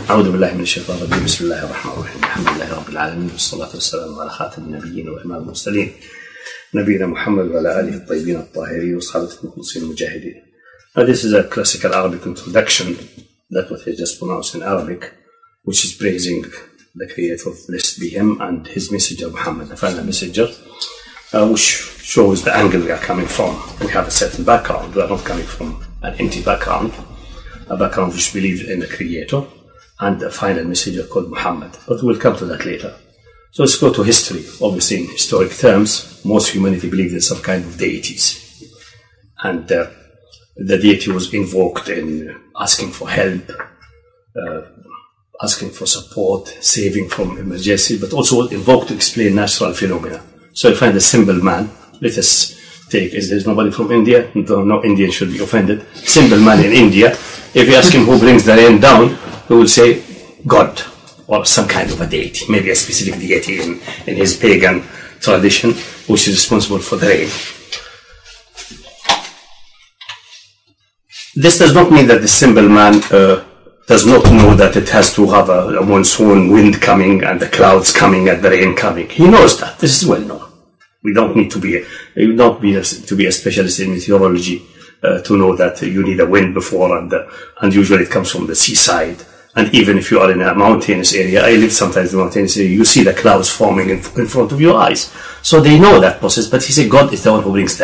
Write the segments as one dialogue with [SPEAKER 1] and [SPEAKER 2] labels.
[SPEAKER 1] أعوذ بالله من الشيطان الرجيم. بسم الله الرحمن الرحيم. الحمد لله رب العالمين والصلاة والسلام على خاتم النبيين وإمام المرسلين نبينا محمد وعلى آله الطيبين الطاهرين وصحابته المخلصين المجاهدين. This is a classical Arabic introduction, that what he just pronounced in Arabic, which is praising the Creator, blessed be Him, and His Messenger Muhammad, the final Messenger, which shows the angle we are coming from. We have a certain background. We are not coming from an empty background, a background which believes in the Creator and a final Messenger called Muhammad. But we'll come to that later. So let's go to history. Obviously, in historic terms, most humanity believed in some kind of deities. And the deity was invoked in asking for help, asking for support, saving from emergency, but also invoked to explain natural phenomena. So you find a simple man. Let us take, is there nobody from India? No Indian should be offended. Simple man in India. If you ask him who brings the rain down, he will say God, or some kind of a deity, maybe a specific deity in his pagan tradition, which is responsible for the rain. This does not mean that the simple man does not know that it has to have a monsoon wind coming and the clouds coming and the rain coming. He knows that. This is well known. We don't need to be a specialist in meteorology to know that you need a wind before, and usually it comes from the seaside. And even if you are in a mountainous area, I live sometimes in a mountainous area, you see the clouds forming in front of your eyes. So they know that process, but he said God is the one who brings the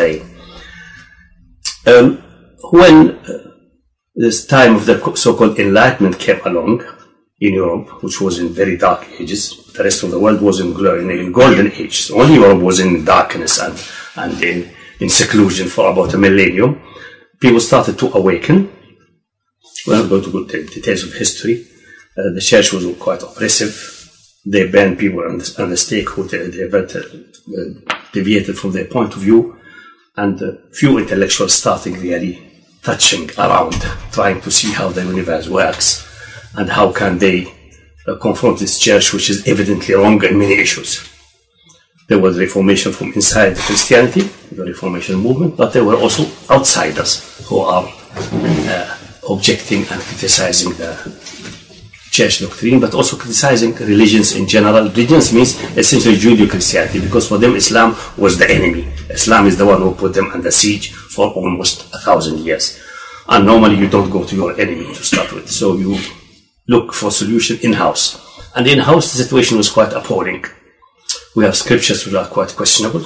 [SPEAKER 1] rain. When this time of the so-called Enlightenment came along in Europe, which was in very dark ages, the rest of the world was in golden age. So only Europe was in darkness and in seclusion for about a millennium. People started to awaken. We're not going to go into details of history. The church was quite oppressive. They banned people on the stake who deviated from their point of view. And few intellectuals started really touching around, trying to see how the universe works and how can they confront this church, which is evidently wrong in many issues. There was reformation from inside Christianity, the Reformation movement, but there were also outsiders who are objecting and criticizing the church doctrine, but also criticizing religions in general. Religions means essentially Judeo-Christianity, because for them Islam was the enemy. Islam is the one who put them under siege for almost 1,000 years. And normally you don't go to your enemy to start with, so you look for solution in-house. And in-house the situation was quite appalling. We have scriptures which are quite questionable.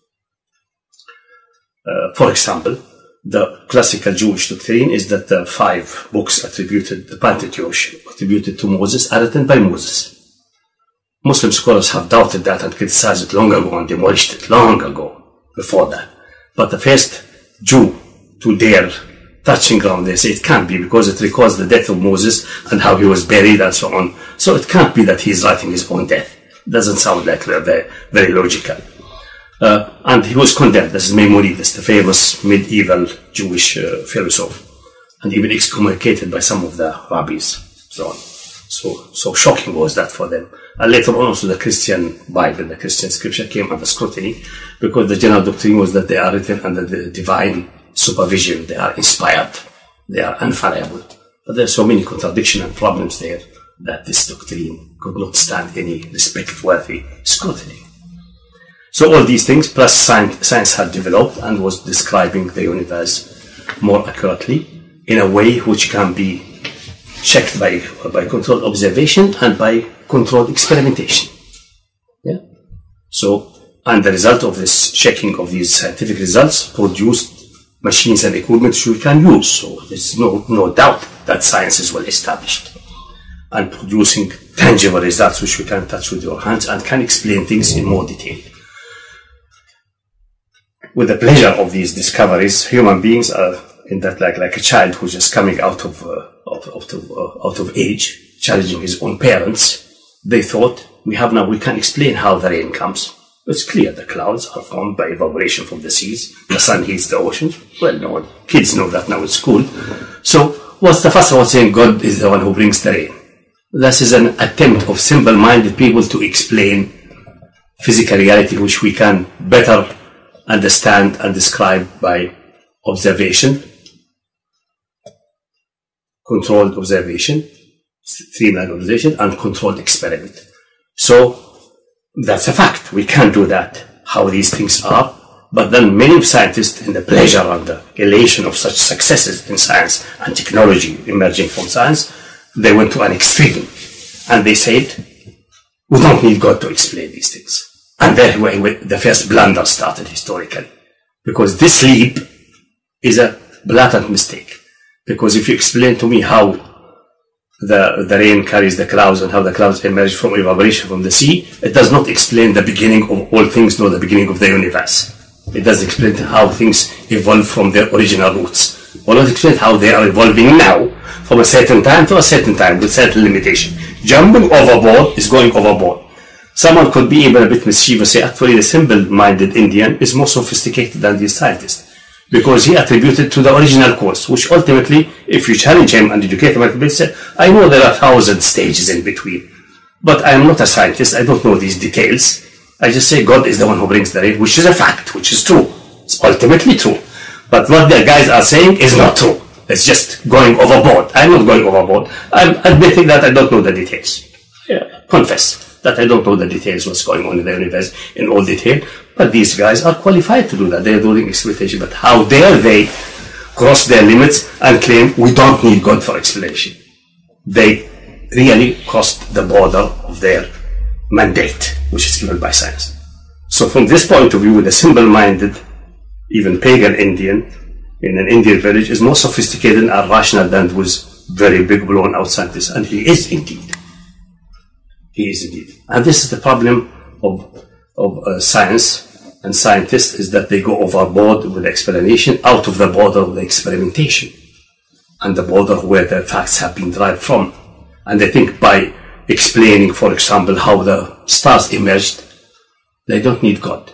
[SPEAKER 1] For example, the classical Jewish doctrine is that the 5 books attributed, the Pentateuch, attributed to Moses, are written by Moses. Muslim scholars have doubted that and criticized it long ago and demolished it long ago, before that. But the first Jew to dare touching ground, they say it can't be, because it records the death of Moses and how he was buried and so on. So it can't be that he's writing his own death. Doesn't sound like very logical. And he was condemned. This is Maimonides, the famous medieval Jewish philosopher, and even excommunicated by some of the rabbis. So shocking was that for them. And later on also the Christian Bible, the Christian scripture came under scrutiny, because the general doctrine was that they are written under the divine supervision. They are inspired. They are infallible. But there are so many contradictions and problems there that this doctrine could not stand any respect-worthy scrutiny. So all these things, plus science had developed and was describing the universe more accurately in a way which can be checked by controlled observation and by controlled experimentation. Yeah. So, and the result of this checking of these scientific results produced machines and equipment which we can use. So there's no doubt that science is well established and producing tangible results which we can touch with your hands and can explain things in more detail. With the pleasure of these discoveries, human beings are in that like a child who's just coming out of age, challenging his own parents. They thought we can explain how the rain comes. It's clear the clouds are formed by evaporation from the seas. The sun heats the oceans. Well known. Kids know that now at school. So what's the fuss about saying God is the one who brings the rain? This is an attempt of simple-minded people to explain physical reality, which we can better understand and describe by observation, controlled observation, streamlined organization, and controlled experiment. So that's a fact. We can't do that, how these things are. But then many scientists, in the pleasure and the elation of such successes in science and technology emerging from science, they went to an extreme. And they said, we don't need God to explain these things. And there the first blunder started historically. Because this leap is a blatant mistake. Because if you explain to me how the rain carries the clouds and how the clouds emerge from evaporation from the sea, it does not explain the beginning of all things nor the beginning of the universe. It does explain how things evolve from their original roots. Or not explain how they are evolving now from a certain time to a certain time with certain limitation. Jumping overboard is going overboard. Someone could be even a bit mischievous, say actually the simple-minded Indian is more sophisticated than these scientists. Because he attributed to the original cause, which ultimately, if you challenge him and educate him, he said, I know there are 1,000 stages in between, but I am not a scientist, I don't know these details. I just say God is the one who brings the rain, which is a fact, which is true. It's ultimately true. But what the guys are saying is not true. It's just going overboard. I'm not going overboard. I'm admitting that I don't know the details. Yeah, confess that I don't know the details, what's going on in the universe in all detail. But these guys are qualified to do that. They're doing exploitation. But how dare they cross their limits and claim we don't need God for explanation? They really crossed the border of their mandate, which is given by science. So from this point of view, the simple-minded, even pagan Indian in an Indian village is more sophisticated and rational than was very big blown-out scientist. And he is indeed. He is indeed. And this is the problem of science and scientists, is that they go overboard with explanation out of the border of the experimentation and the border where the facts have been derived from. And they think by explaining, for example, how the stars emerged, they don't need God.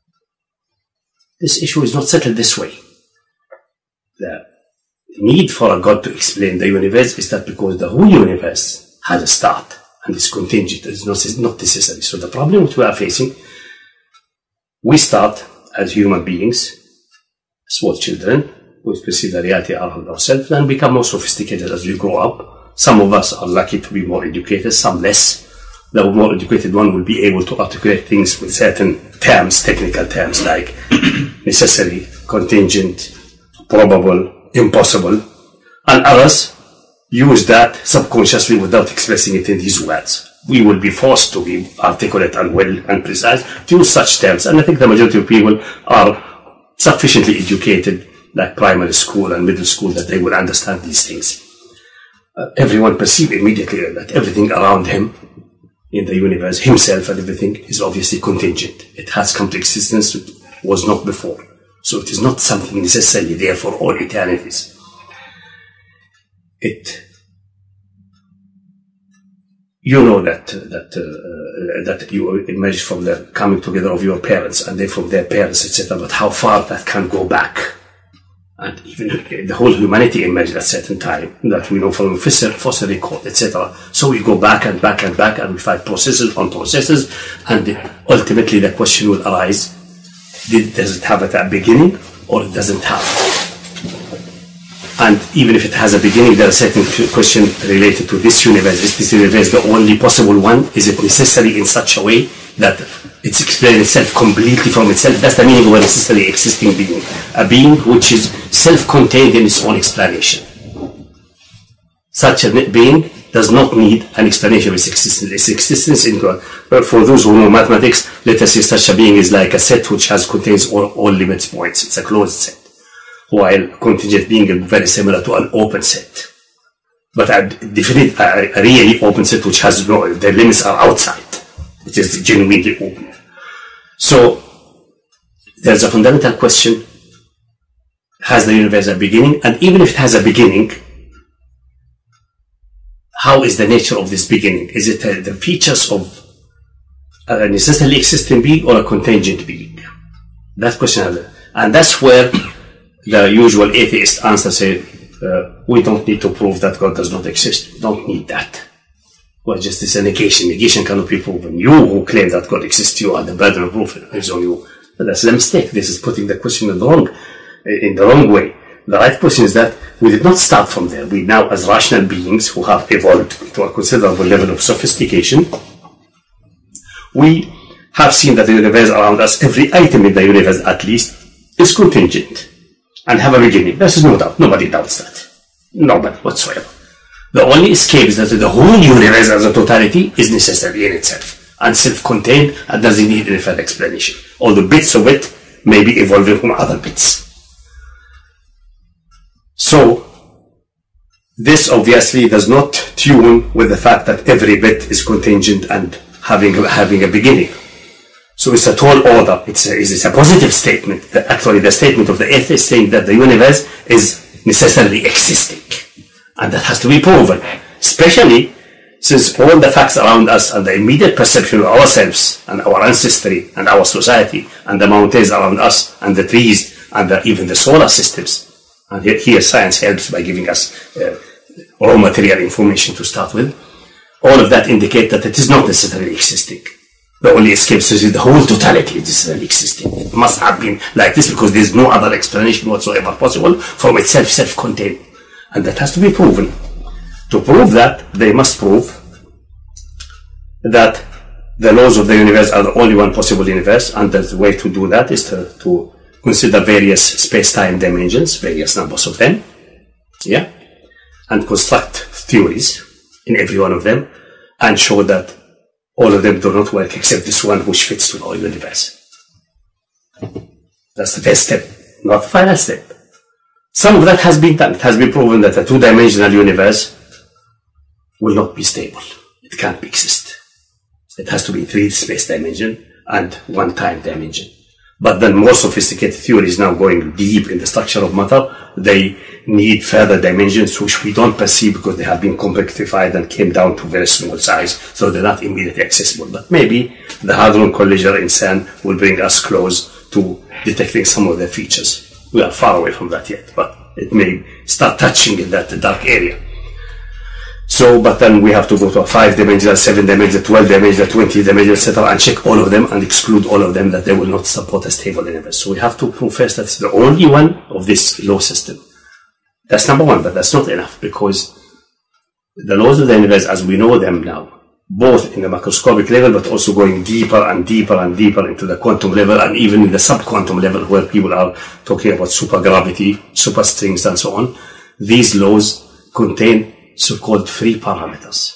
[SPEAKER 1] This issue is not settled this way. The need for a God to explain the universe is that because the whole universe has a start and is contingent, it's not necessary. So the problem which we are facing, we start as human beings, small children, we perceive the reality around ourselves and become more sophisticated as we grow up. Some of us are lucky to be more educated, some less. The more educated one will be able to articulate things with certain terms, technical terms like necessary, contingent, probable, impossible, and others use that subconsciously without expressing it in these words. We will be forced to be articulate and well and precise to use such terms, and I think the majority of people are sufficiently educated, like primary school and middle school, that they will understand these things. Everyone perceives immediately that everything around him in the universe, himself and everything, is obviously contingent. It has come to existence, it was not before. So it is not something necessarily there for all eternities. You know that you emerged from the coming together of your parents and they from their parents, etc. But how far that can go back? And even the whole humanity emerged at a certain time that we know from fossil record, etc. So we go back and back and back and we find processes on processes, and ultimately the question will arise, does it have a beginning or it doesn't have? And even if it has a beginning, there are certain questions related to this universe. Is this universe the only possible one? Is it necessary in such a way that it's explaining itself completely from itself? That's the meaning of a necessarily existing being. A being which is self-contained in its own explanation. Such a being does not need an explanation of its existence. Its existence in God. For those who know mathematics, let us say such a being is like a set which contains all limits points. It's a closed set. While contingent being is very similar to an open set. But a really open set which has the limits are outside. It is genuinely open. So, there's a fundamental question, has the universe a beginning? And even if it has a beginning, how is the nature of this beginning? Is it the features of a necessarily existing being or a contingent being? That question, and that's where the usual atheist answer say, we don't need to prove that God does not exist. We don't need that. Well, just it's a negation. Negation cannot be proven. You who claim that God exists, you are the burden of proof is on you. But that's a mistake. This is putting the question in the wrong way. The right question is that we did not start from there. We now, as rational beings who have evolved to a considerable level of sophistication, we have seen that the universe around us, every item in the universe at least, is contingent and have a beginning. There's no doubt. Nobody doubts that. Nobody whatsoever. The only escape is that the whole universe as a totality is necessary in itself and self-contained and doesn't need any further explanation. Although bits of it may be evolving from other bits. So, this obviously does not tune with the fact that every bit is contingent and having a beginning. So it's a tall order. It's a positive statement. Actually, the statement of the atheist saying that the universe is necessarily existing. And that has to be proven. Especially since all the facts around us and the immediate perception of ourselves and our ancestry and our society and the mountains around us and the trees and even the solar systems. And here science helps by giving us raw material information to start with. All of that indicate that it is not necessarily existing. The only escape is the whole totality is necessarily existing. It must have been like this because there is no other explanation whatsoever possible from itself, self-contained. And that has to be proven. To prove that, they must prove that the laws of the universe are the only one possible universe, and the way to do that is to consider various space-time dimensions, various numbers of them, yeah, and construct theories in every one of them, and show that all of them do not work except this one which fits to our universe. That's the first step, not the final step. Some of that has been done. It has been proven that a two-dimensional universe will not be stable. It can't exist. It has to be 3 space dimension and 1 time dimension. But then more sophisticated theories now going deep in the structure of matter, they need further dimensions which we don't perceive because they have been compactified and came down to very small size, so they're not immediately accessible. But maybe the Hadron Collider in CERN will bring us close to detecting some of their features. We are far away from that yet, but it may start touching in that dark area. So, but then we have to go to a 5-dimensional, 7-dimensional, 12-dimensional, 20-dimensional, etc., and check all of them and exclude all of them that they will not support a stable universe. So we have to prove first that it's the only one of this law system. That's number one, but that's not enough because the laws of the universe as we know them now, both in the macroscopic level, but also going deeper and deeper and deeper into the quantum level and even in the subquantum level where people are talking about supergravity, superstrings and so on, these laws contain so-called free parameters.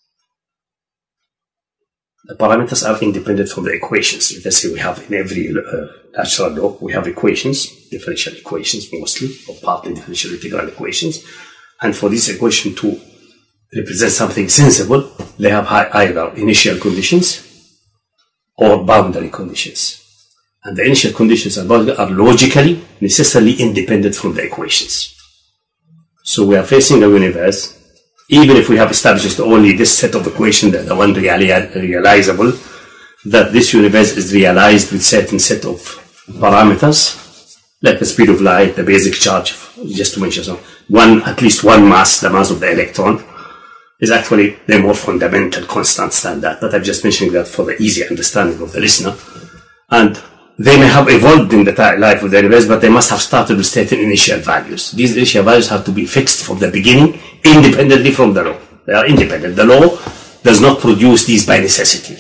[SPEAKER 1] The parameters are independent from the equations. Let's say we have in every natural law, we have equations, differential equations mostly, or partly differential integral equations. And for this equation to represent something sensible, they have either initial conditions or boundary conditions. And the initial conditions and boundary are logically, necessarily independent from the equations. So we are facing a universe, even if we have established only this set of equations, the one realizable, that this universe is realized with certain set of parameters, like the speed of light, the basic charge, just to mention some. At least one mass, the mass of the electron, is actually the more fundamental constant standard. But I'm just mentioning that for the easy understanding of the listener. And they may have evolved in the life of the universe, but they must have started with certain initial values. These initial values have to be fixed from the beginning, independently from the law. They are independent. The law does not produce these by necessity.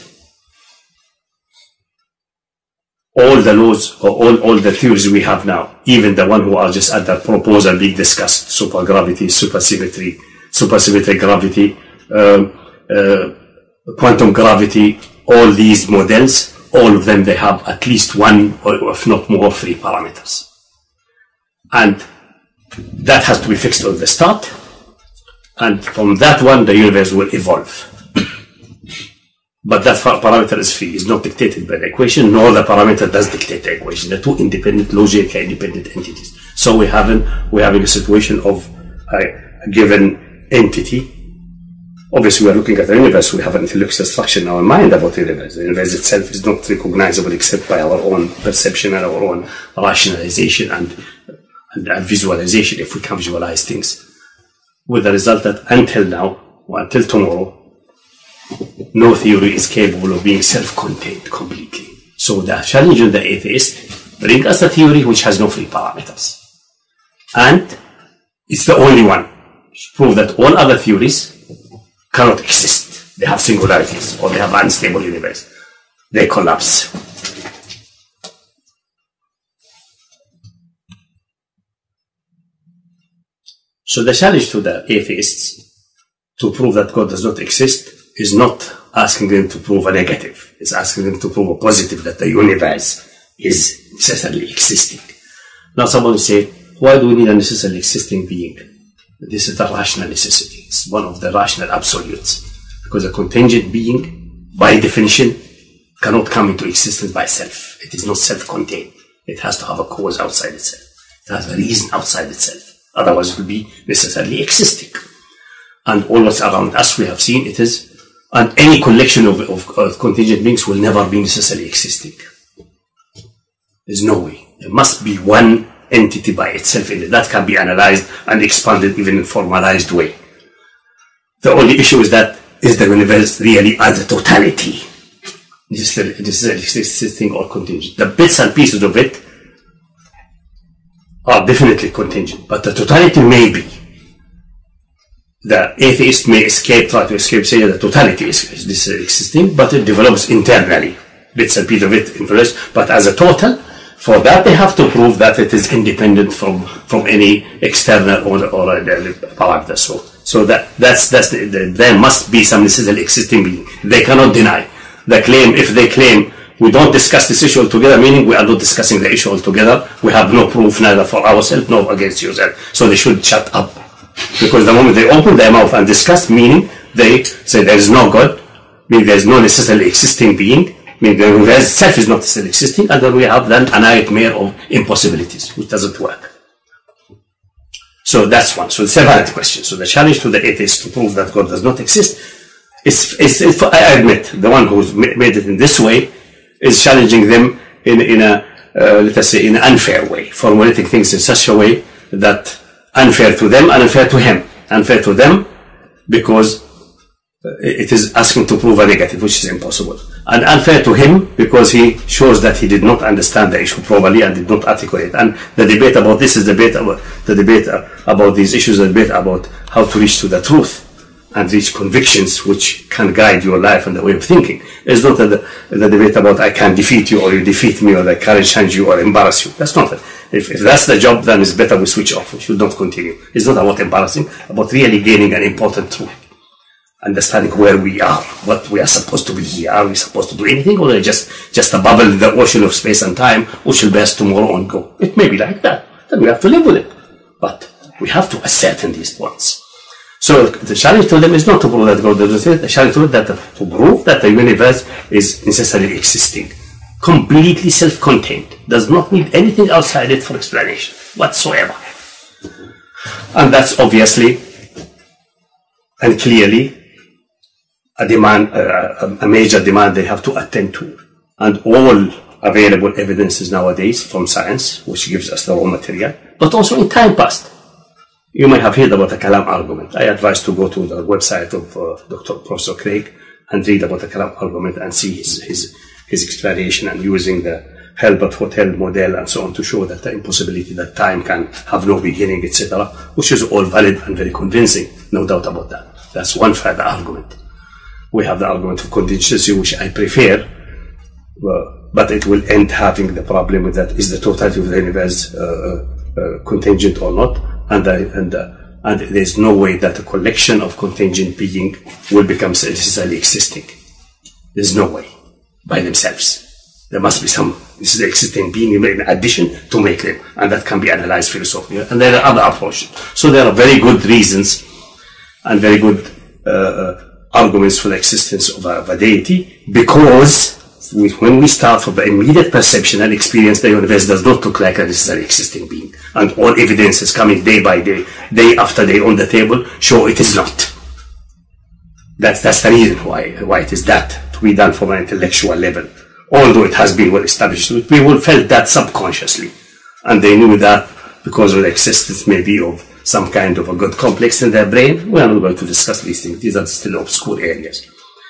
[SPEAKER 1] All the laws, or all the theories we have now, even the one who are just under proposal being discussed, supergravity, supersymmetric gravity, quantum gravity, all these models, all of them, they have at least one, or if not more, free parameters. And that has to be fixed at the start. And from that one, the universe will evolve. But that parameter is free, is not dictated by the equation, nor the parameter does dictate the equation. They're two independent, logically independent entities. So we're having a situation of a given entity. Obviously, we are looking at the universe. We have an intellectual structure in our mind about the universe. The universe itself is not recognizable except by our own perception and our own rationalization and visualization, if we can visualize things. With the result that until now, or until tomorrow, no theory is capable of being self-contained completely. So the challenge of the atheist brings us a theory which has no free parameters. And it's the only one to prove that all other theories cannot exist. They have singularities, or they have unstable universe. They collapse. So the challenge to the atheists to prove that God does not exist is not asking them to prove a negative. It's asking them to prove a positive, that the universe is necessarily existing. Now someone will say, why do we need a necessarily existing being? This is the rational necessity. It's one of the rational absolutes. Because a contingent being, by definition, cannot come into existence by itself. It is not self-contained. It has to have a cause outside itself. It has a reason outside itself. Otherwise it will be necessarily existing. And all what's around us, we have seen it is, and any collection of contingent beings will never be necessarily existing. There's no way. There must be one entity by itself in it that can be analyzed and expanded even in a formalized way. The only issue is that, is the universe really as a totality necessarily existing or contingent? The bits and pieces of it are definitely contingent, but the totality may be. The atheist may try to escape, say the totality is existing, but it develops internally. Bits and pieces of it influence, but as a total, for that they have to prove that it is independent from any external or parameter. So there must be some necessarily existing being. They cannot deny the claim. If they claim we don't discuss this issue altogether, meaning we are not discussing the issue altogether, we have no proof neither for ourselves nor against yourself. So they should shut up. Because the moment they open their mouth and discuss, meaning they say there is no God, meaning there is no necessarily existing being, meaning the universe itself is not necessarily existing, and then we have then a nightmare of impossibilities, which doesn't work. So that's one. So it's a valid question. So the challenge to the atheists to prove that God does not exist is I admit, the one who's made it in this way is challenging them in a let us say, in an unfair way, formulating things in such a way that unfair to them and unfair to him. Unfair to them because it is asking to prove a negative, which is impossible. And unfair to him because he shows that he did not understand the issue properly and did not articulate. And the debate about this is the debate about these issues, the debate about how to reach to the truth and reach convictions which can guide your life and the way of thinking. It's not the debate about I can defeat you or you defeat me or I can challenge you or embarrass you. That's not it. If that's the job, then it's better we switch off. We should not continue. It's not about embarrassing, about really gaining an important truth. Understanding where we are, what we are supposed to be here. Are we supposed to do anything, or just a bubble in the ocean of space and time, which will burst tomorrow and go? It may be like that. Then we have to live with it. But we have to ascertain these points. So the challenge to them is not to prove that God doesn't exist. The challenge to them is to prove that the universe is necessarily existing, completely self-contained, does not need anything outside it for explanation whatsoever. And that's obviously and clearly a demand, a major demand they have to attend to. And all available evidences nowadays from science, which gives us the raw material, but also in time past. You may have heard about the Kalam argument. I advise to go to the website of Professor Craig and read about the Kalam argument and see his explanation and using the Hilbert Hotel model and so on to show that the impossibility that time can have no beginning, etc., which is all valid and very convincing, no doubt about that. That's one further argument. We have the argument of contingency, which I prefer, but it will end having the problem with that, is the totality of the universe contingent or not, and there's no way that a collection of contingent being will become necessarily existing. There's no way by themselves. There must be some existing being in addition to make them, and that can be analyzed philosophically. And there are other approaches. So there are very good reasons and very good arguments for the existence of a deity, because when we start from the immediate perception and experience, the universe does not look like a necessarily existing being. And all evidence is coming day by day, day after day on the table, show it is not. That's the reason why it is that, to be done from an intellectual level. Although it has been well established, people felt that subconsciously. And they knew that because of the existence maybe of some kind of a God complex in their brain. We are not going to discuss these things. These are still obscure areas.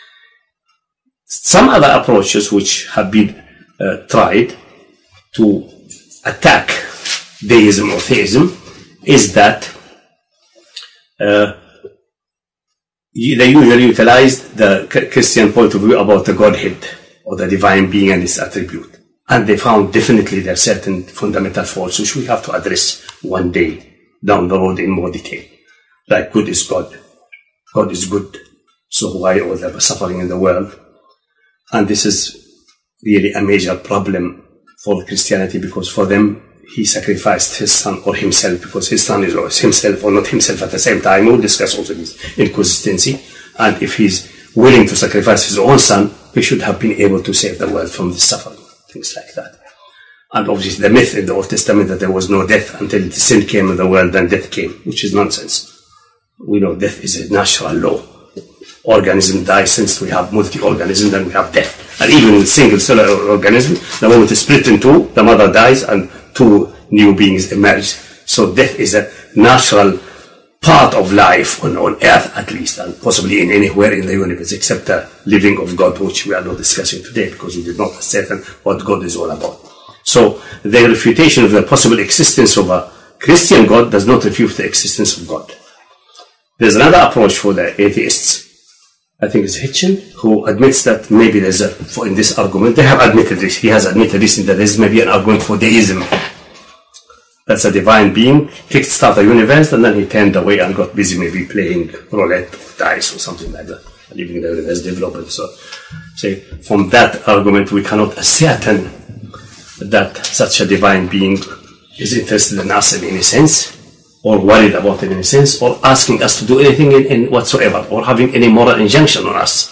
[SPEAKER 1] Some other approaches which have been tried to attack deism or theism is that they usually utilized the Christian point of view about the Godhead or the divine being and its attribute. And they found definitely there are certain fundamental faults which we have to address one day down the road in more detail. Like good is God. God is good. So why all the suffering in the world? And this is really a major problem for Christianity, because for them, he sacrificed his son or himself, because his son is always himself or not himself at the same time. We'll discuss also this inconsistency. And if he's willing to sacrifice his own son, he should have been able to save the world from this suffering, things like that. And obviously the myth in the Old Testament that there was no death until the sin came in the world, then death came, which is nonsense. We know death is a natural law. Organism dies, since we have multi-organism, then we have death. And even with single-cellular organism, the moment it's split in two, the mother dies and two new beings emerge. So death is a natural part of life on earth, at least, and possibly in anywhere in the universe, except the living of God, which we are not discussing today, because we did not ascertain what God is all about. So the refutation of the possible existence of a Christian God does not refute the existence of God. There's another approach for the atheists. I think it's Hitchin, who admits that maybe there's in this argument, they have admitted this, he has admitted recently that there's maybe an argument for deism. That's a divine being, kickstart the universe, and then he turned away and got busy maybe playing roulette or dice or something like that, leaving the universe development. So, say, from that argument, we cannot ascertain that such a divine being is interested in us in any sense, or worried about it in any sense, or asking us to do anything in whatsoever, or having any moral injunction on us.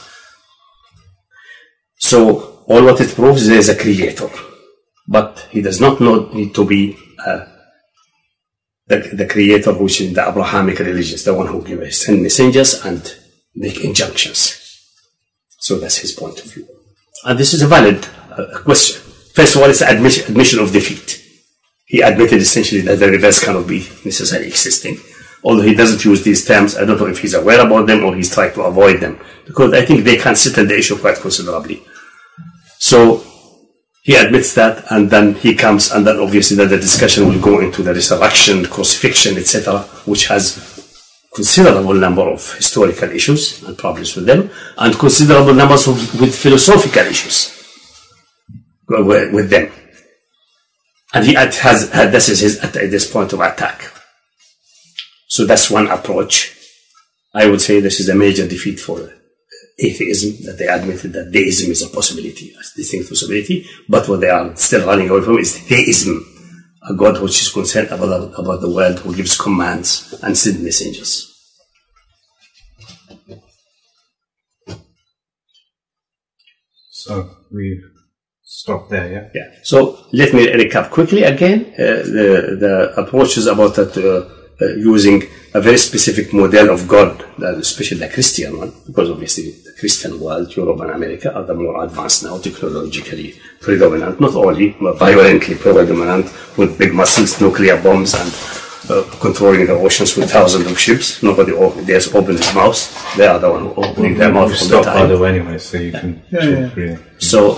[SPEAKER 1] So, all what it proves is there is a creator, but he does not need to be the creator which is in the Abrahamic religions, the one who send messengers and make injunctions. So that's his point of view. And this is a valid question. First of all, it's an admission of defeat. He admitted essentially that the reverse cannot be necessarily existing. Although he doesn't use these terms, I don't know if he's aware about them or he's trying to avoid them, because I think they can settle the issue quite considerably. So he admits that, and then he comes, and then obviously then the discussion will go into the resurrection, crucifixion, etc., which has considerable number of historical issues and problems with them, and considerable numbers with philosophical issues with them. And this is this point of attack. So that's one approach. I would say this is a major defeat for atheism, that they admitted that deism is a possibility, a distinct possibility, but what they are still running away from is theism, a God which is concerned about the world, who gives commands and sends messengers.
[SPEAKER 2] So we stop there, yeah?
[SPEAKER 1] Yeah. So let me recap quickly again the approaches about that using a very specific model of God, especially the Christian one, because obviously the Christian world, Europe and America, are the more advanced now, technologically predominant, not only, but violently predominant, with big muscles, nuclear bombs, and controlling the oceans with thousands of ships. Nobody dares open his mouth. They are the one who opening their mouth all the time.
[SPEAKER 2] Stop by the way anyway, so you can talk freely.
[SPEAKER 1] So,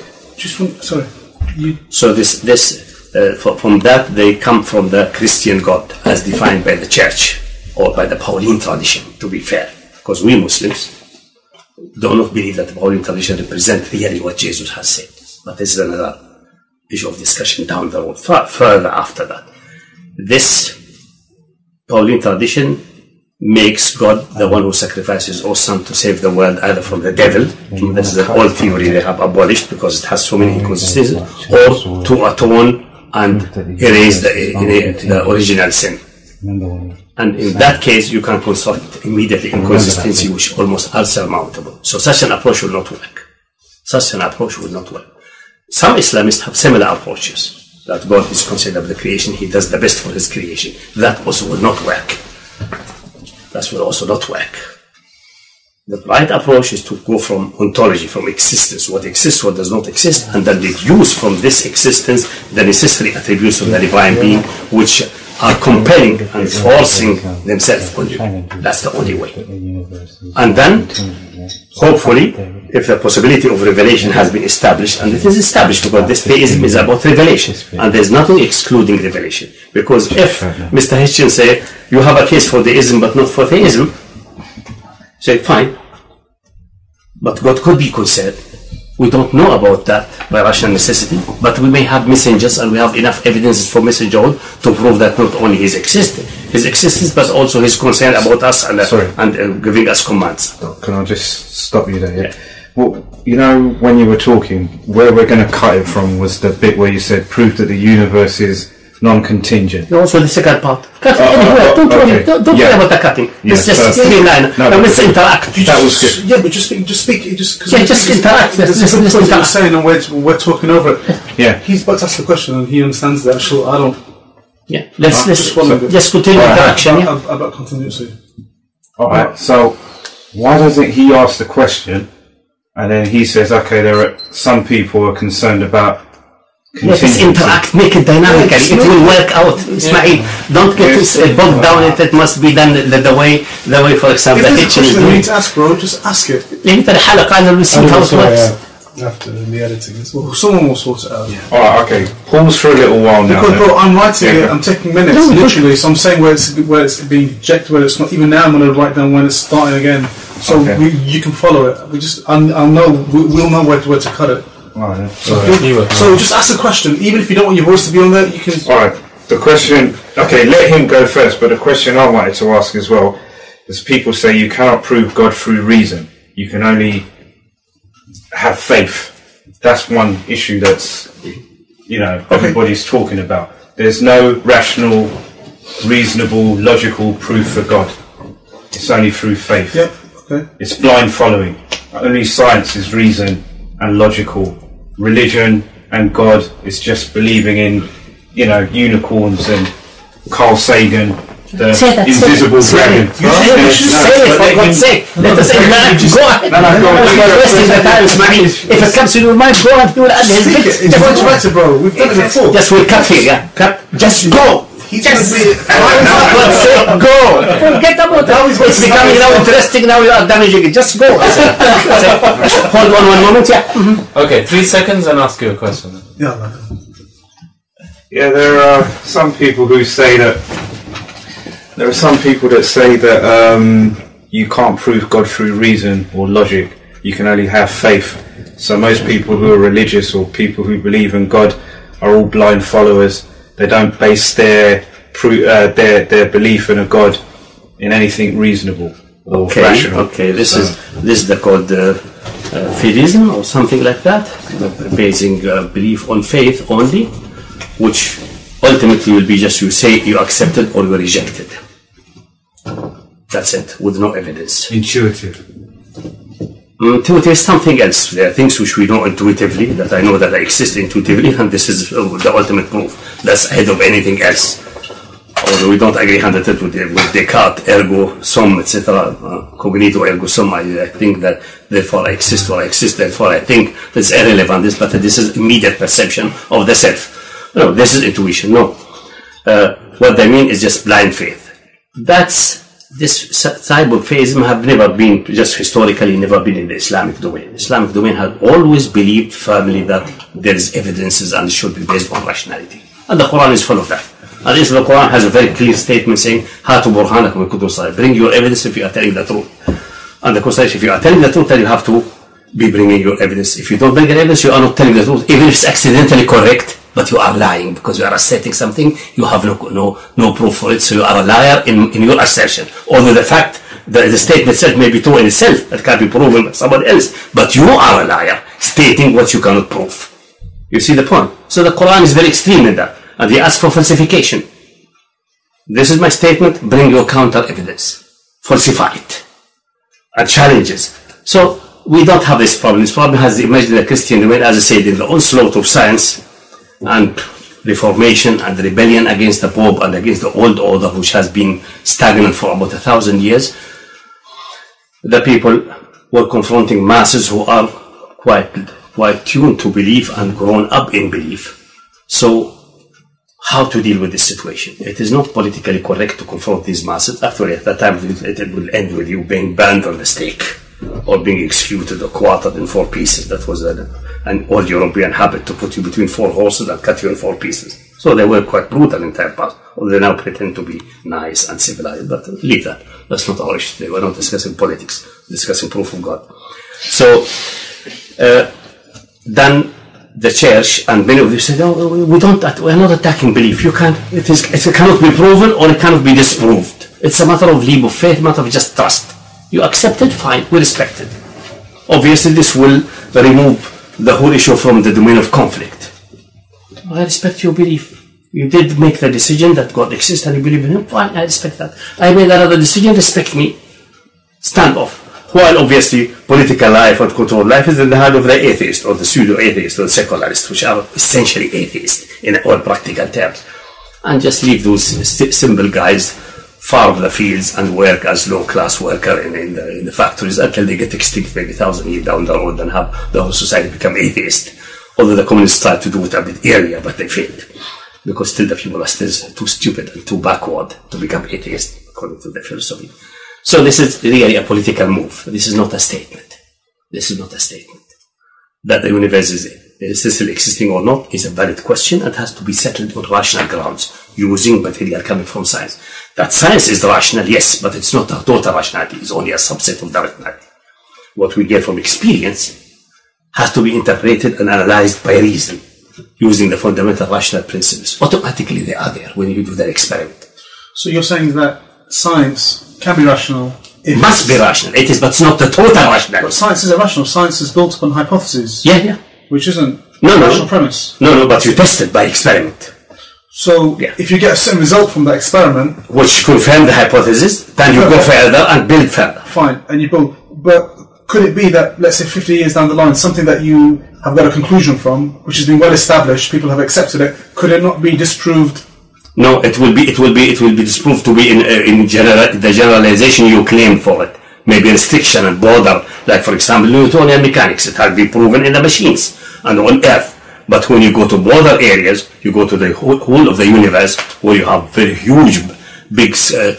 [SPEAKER 1] So from that, they come from the Christian God as defined by the church or by the Pauline tradition, to be fair. Because we Muslims do not believe that the Pauline tradition represents really what Jesus has said. But this is another issue of discussion down the road, further after that. This Pauline tradition makes God the one who sacrifices his own son to save the world either from the devil, this is the old theory they have abolished because it has so many inconsistencies, or to atone and erase the original sin. And in that case, you can construct immediately inconsistency which almost are surmountable. So such an approach will not work. Such an approach will not work. Some Islamists have similar approaches, that God is concerned about the creation, he does the best for his creation. That also will not work. That will also not work. The right approach is to go from ontology, from existence, what exists, what does not exist, and then deduce from this existence the necessary attributes of the divine being, which are compelling and forcing themselves on you. That's the only way. And then, hopefully, if the possibility of revelation has been established, and it is established because this theism is about revelation, and there's nothing excluding revelation. Because if Mr. Hitchens say, you have a case for deism but not for theism, say, fine. But God could be concerned. We don't know about that by rational necessity, but we may have messengers and we have enough evidence for messengerhood to prove that not only his existence, but also his concern about us and giving us commands.
[SPEAKER 2] Can I just stop you there? Yeah. Well, you know, when you were talking, where we're going to cut it from was the bit where you said prove that the universe is non-contingent.
[SPEAKER 1] Also the second part. Cut it anywhere. Don't worry. Don't worry about the cutting. Let's just streamline. Let's interact.
[SPEAKER 2] That was good.
[SPEAKER 3] Yeah, but just speak. Just
[SPEAKER 1] interact.
[SPEAKER 3] Let's saying, and we're talking over it.
[SPEAKER 2] Yeah.
[SPEAKER 3] He's about to ask the question, and he understands the actual. I don't.
[SPEAKER 1] Yeah. Let's just continue interaction.
[SPEAKER 3] About continuity.
[SPEAKER 2] All right. So why doesn't he ask the question, and then he says, okay, there are some people who are concerned about.
[SPEAKER 1] Let us interact, make it dynamically. It will work out, Ismail. Don't get bogged down in it must be done the way, for example, the kitchen is doing.
[SPEAKER 3] You need to ask, bro. Just ask it.
[SPEAKER 1] Later, we'll see how it works.
[SPEAKER 3] After the editing, someone will sort it out. Yeah.
[SPEAKER 2] All right, okay. Pause for a little while now.
[SPEAKER 3] Because, bro, I'm writing it. I'm taking minutes, literally. So I'm saying where it's being ejected, where it's not. Even now, I'm going to write down when it's starting again. So you can follow it. I'll know. We'll know where to cut it.
[SPEAKER 2] Right,
[SPEAKER 3] so just ask a question, even if you don't want your voice to be on there, you can.
[SPEAKER 2] Alright, the question, okay, let him go first, but the question I wanted to ask as well is people say you cannot prove God through reason, you can only have faith. That's one issue that's, everybody's talking about. There's no rational, reasonable, logical proof for God. It's only through faith.
[SPEAKER 3] Yep, okay.
[SPEAKER 2] It's blind following. Only science is reason and logical. Religion and God is just believing in, unicorns and Carl Sagan, the invisible dragon.
[SPEAKER 1] Say it for God's sake. Let us interact. Go ahead. We're wasting the time, Ismail. If it comes to your mind, go and he will add his bit.
[SPEAKER 3] It's better, bro. We've done it before.
[SPEAKER 1] Just we'll cut here, yeah. Cut. Just go. Just go. Forget about it. It's becoming now interesting. Now you are damaging it. Just go. Hold on 1 moment. Yeah.
[SPEAKER 4] Okay, 3 seconds and ask you a question.
[SPEAKER 3] Yeah.
[SPEAKER 2] Yeah, there are some people who say that. There are some people that say that you can't prove God through reason or logic. You can only have faith. So most people who are religious or people who believe in God are all blind followers. They don't base their belief in a God in anything reasonable or rational.
[SPEAKER 1] Okay, this is the called theism or something like that, basing belief on faith only, which ultimately will be just you say you accepted or you rejected. That's it, with no evidence.
[SPEAKER 2] Intuitive.
[SPEAKER 1] Intuitive is something else. There are things which we know intuitively, that I know that they exist intuitively, and this is the ultimate proof. That's ahead of anything else. Although we don't agree 100% with Descartes, ergo sum, etc., cognito ergo sum, I think that therefore I exist or I exist, therefore I think that's irrelevant, but this is immediate perception of the self. No, this is intuition, no. What they mean is just blind faith. This type of theism have never been, just historically, never been in the Islamic domain. Islamic domain has always believed firmly that there is evidences and it should be based on rationality. And the Quran is full of that. And the Quran has a very clear statement saying, Hatu burhanakum in kuntum sadiqin. Bring your evidence if you are telling the truth. And the Quran, if you are telling the truth, then you have to be bringing your evidence. If you don't bring your evidence, you are not telling the truth, even if it's accidentally correct. But you are lying because you are asserting something, you have no proof for it, so you are a liar in your assertion. Although the fact, the statement itself may be true in itself, it can be proven by somebody else, but you are a liar, stating what you cannot prove. You see the point? So the Quran is very extreme in that, and he asks for falsification. This is my statement, bring your counter evidence. Falsify it. And challenges. So we don't have this problem. This problem has emerged in the Christian domain, as I said, in the onslaught of science, and reformation and rebellion against the Pope and against the old order, which has been stagnant for about 1,000 years. The people were confronting masses who are quite tuned to belief and grown up in belief. So how to deal with this situation. It is not politically correct to confront these masses. Actually, at that time, it will end with you being burned on the stake or being executed or quartered in 4 pieces. That was an old European habit, to put you between 4 horses and cut you in 4 pieces. So they were quite brutal in time past, or they now pretend to be nice and civilized, but leave that. That's not our issue. We're not discussing politics, we're discussing proof of God. So, then the church and many of you said, "Oh, we're not attacking belief. It cannot be proven or it cannot be disproved. It's a matter of leap of faith, a matter of just trust. You accept it, fine, we respect it. Obviously, this will remove the whole issue from the domain of conflict. I respect your belief. You did make the decision that God exists and you believe in Him, fine, I respect that. I made another decision, respect me. Stand off." While obviously political life or controlled life is in the hand of the atheist or the pseudo-atheist or the secularist, which are essentially atheists in all practical terms. And just leave those simple guys farm the fields and work as low-class worker in the factories until they get extinct maybe 1,000 years down the road and have the whole society become atheist. Although the communists tried to do it a bit earlier, but they failed. Because still the people are still too stupid and too backward to become atheist, according to their philosophy. So this is really a political move. This is not a statement. This is not a statement. That the universe is still existing or not is a valid question and has to be settled on rational grounds, using material coming from science. That science is rational, yes, but it's not a total rationality. It's only a subset of the rationality. What we get from experience has to be interpreted and analyzed by reason, using the fundamental rational principles. Automatically they are there when you do that experiment.
[SPEAKER 3] So you're saying that science can be rational.
[SPEAKER 1] It must be rational. It is, but it's not the total rationality.
[SPEAKER 3] But science is irrational. Science is built upon hypotheses.
[SPEAKER 1] Yeah.
[SPEAKER 3] Which isn't a rational premise.
[SPEAKER 1] No, but you test it by experiment.
[SPEAKER 3] So, if you get a certain result from that experiment,
[SPEAKER 1] which confirm the hypothesis, then you go further and build further.
[SPEAKER 3] Fine, and you build. But could it be that, let's say 50 years down the line, something that you have got a conclusion from, which has been well established, people have accepted it, could it not be disproved?
[SPEAKER 1] No, it will be disproved to be in the generalization you claim for it. Maybe restriction and border, like for example Newtonian mechanics, it has been proven in the machines and on Earth. But when you go to border areas, you go to the whole of the universe, where you have very huge, big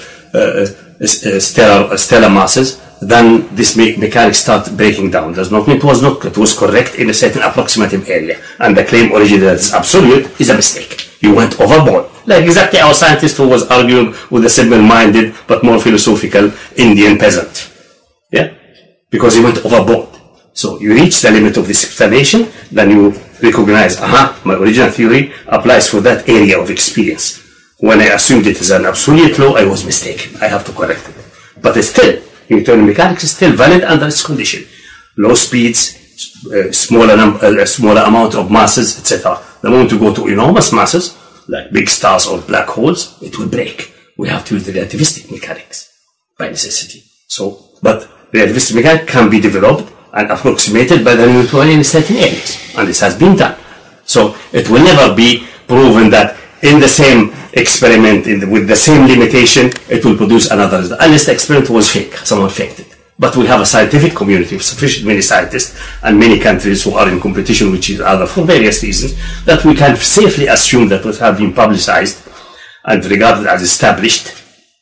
[SPEAKER 1] stellar masses, then this mechanics start breaking down. Does not mean it was correct in a certain approximative area, and the claim originally that is absolute is a mistake. You went overboard. Like exactly our scientist who was arguing with a simple-minded but more philosophical Indian peasant. Yeah? Because he went overboard. So you reach the limit of this explanation, then you recognize, my original theory applies for that area of experience. When I assumed it as an absolute law, I was mistaken. I have to correct it. But it's still, Newtonian mechanics is still valid under this condition. Low speeds, smaller amount of masses, etc. The moment you go to enormous masses, like big stars or black holes, it will break. We have to use the relativistic mechanics by necessity. But relativistic mechanics can be developed and approximated by the Newtonian in certain areas, and this has been done. So it will never be proven that in the same experiment, with the same limitation, it will produce another result, unless the experiment was fake, someone faked it. But we have a scientific community of sufficient many scientists and many countries who are in competition with each other for various reasons, that we can safely assume that what has been publicized and regarded as established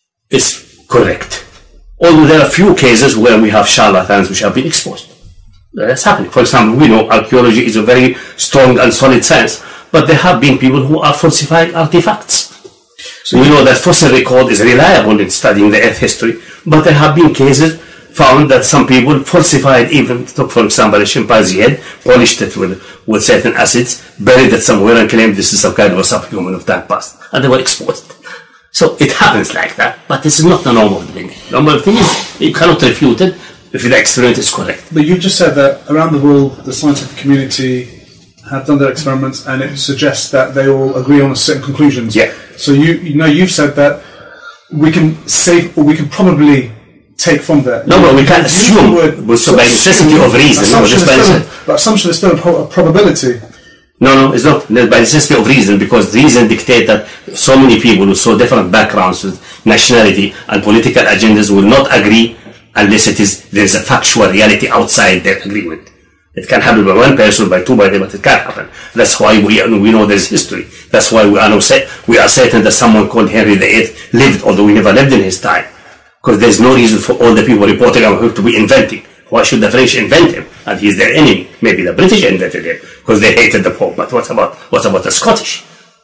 [SPEAKER 1] is correct. Although there are few cases where we have charlatans which have been exposed. That's happening. For example, we know archaeology is a very strong and solid science, but there have been people who are falsifying artifacts. So we know that fossil record is reliable in studying the Earth history, but there have been cases found that some people falsified, even took, for example, a chimpanzee head, polished it with certain acids, buried it somewhere and claimed this is some kind of a subhuman of time past, and they were exposed. So it happens like that, but this is not the normal thing. The normal thing is you cannot refute it if the experiment is correct.
[SPEAKER 3] But you just said that around the world, the scientific community have done their experiments, and it suggests that they all agree on certain conclusions.
[SPEAKER 1] Yeah.
[SPEAKER 3] So you've said that we can probably take from that.
[SPEAKER 1] No, but we can't assume. So by necessity of reason.
[SPEAKER 3] But assumption is still a probability.
[SPEAKER 1] No, it's not by necessity of reason, because reason dictates that so many people with so different backgrounds, with nationality and political agendas, will not agree unless there is a factual reality outside their agreement. It can happen by one person, by two, by three, but it can't happen. That's why we know there's history. That's why we are certain that someone called Henry VIII lived, although we never lived in his time. Because there's no reason for all the people reporting on him to be inventing. Why should the French invent him? And he's their enemy. Maybe the British invented him because they hated the Pope. But what about the Scottish,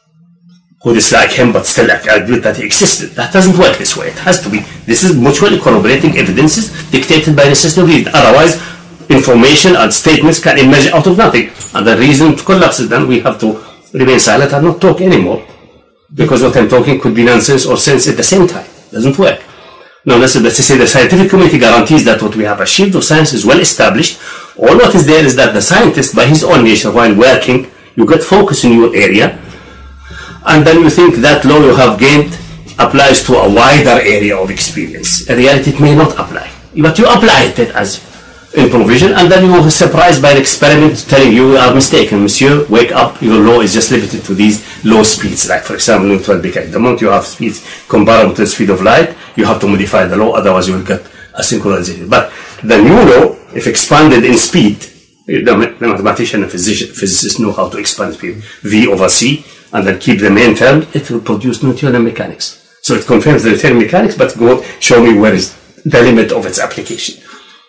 [SPEAKER 1] who dislike him but still admit that he existed? That doesn't work this way. It has to be. This is mutually corroborating evidences dictated by the system of reason. Otherwise, information and statements can emerge out of nothing. And the reason to collapse is then we have to remain silent and not talk anymore. Because what I'm talking could be nonsense or sense at the same time. It doesn't work. No, let's say the scientific community guarantees that what we have achieved of science is well established. All what is there is that the scientist, by his own nature, while working, you get focus in your area, and then you think that law you have gained applies to a wider area of experience. In reality, it may not apply. But you apply it as in provision, and then you are surprised by an experiment telling you are mistaken. Monsieur, wake up, your law is just limited to these low speeds. Like, for example, in 12 became. The moment you have speeds comparable to the speed of light, you have to modify the law, otherwise you will get a synchronization. But the new law, if expanded in speed, the mathematician and physicists know how to expand speed, V over C, and then keep the main term, it will produce Newtonian mechanics. So it confirms the Newtonian mechanics, but go show me where is the limit of its application.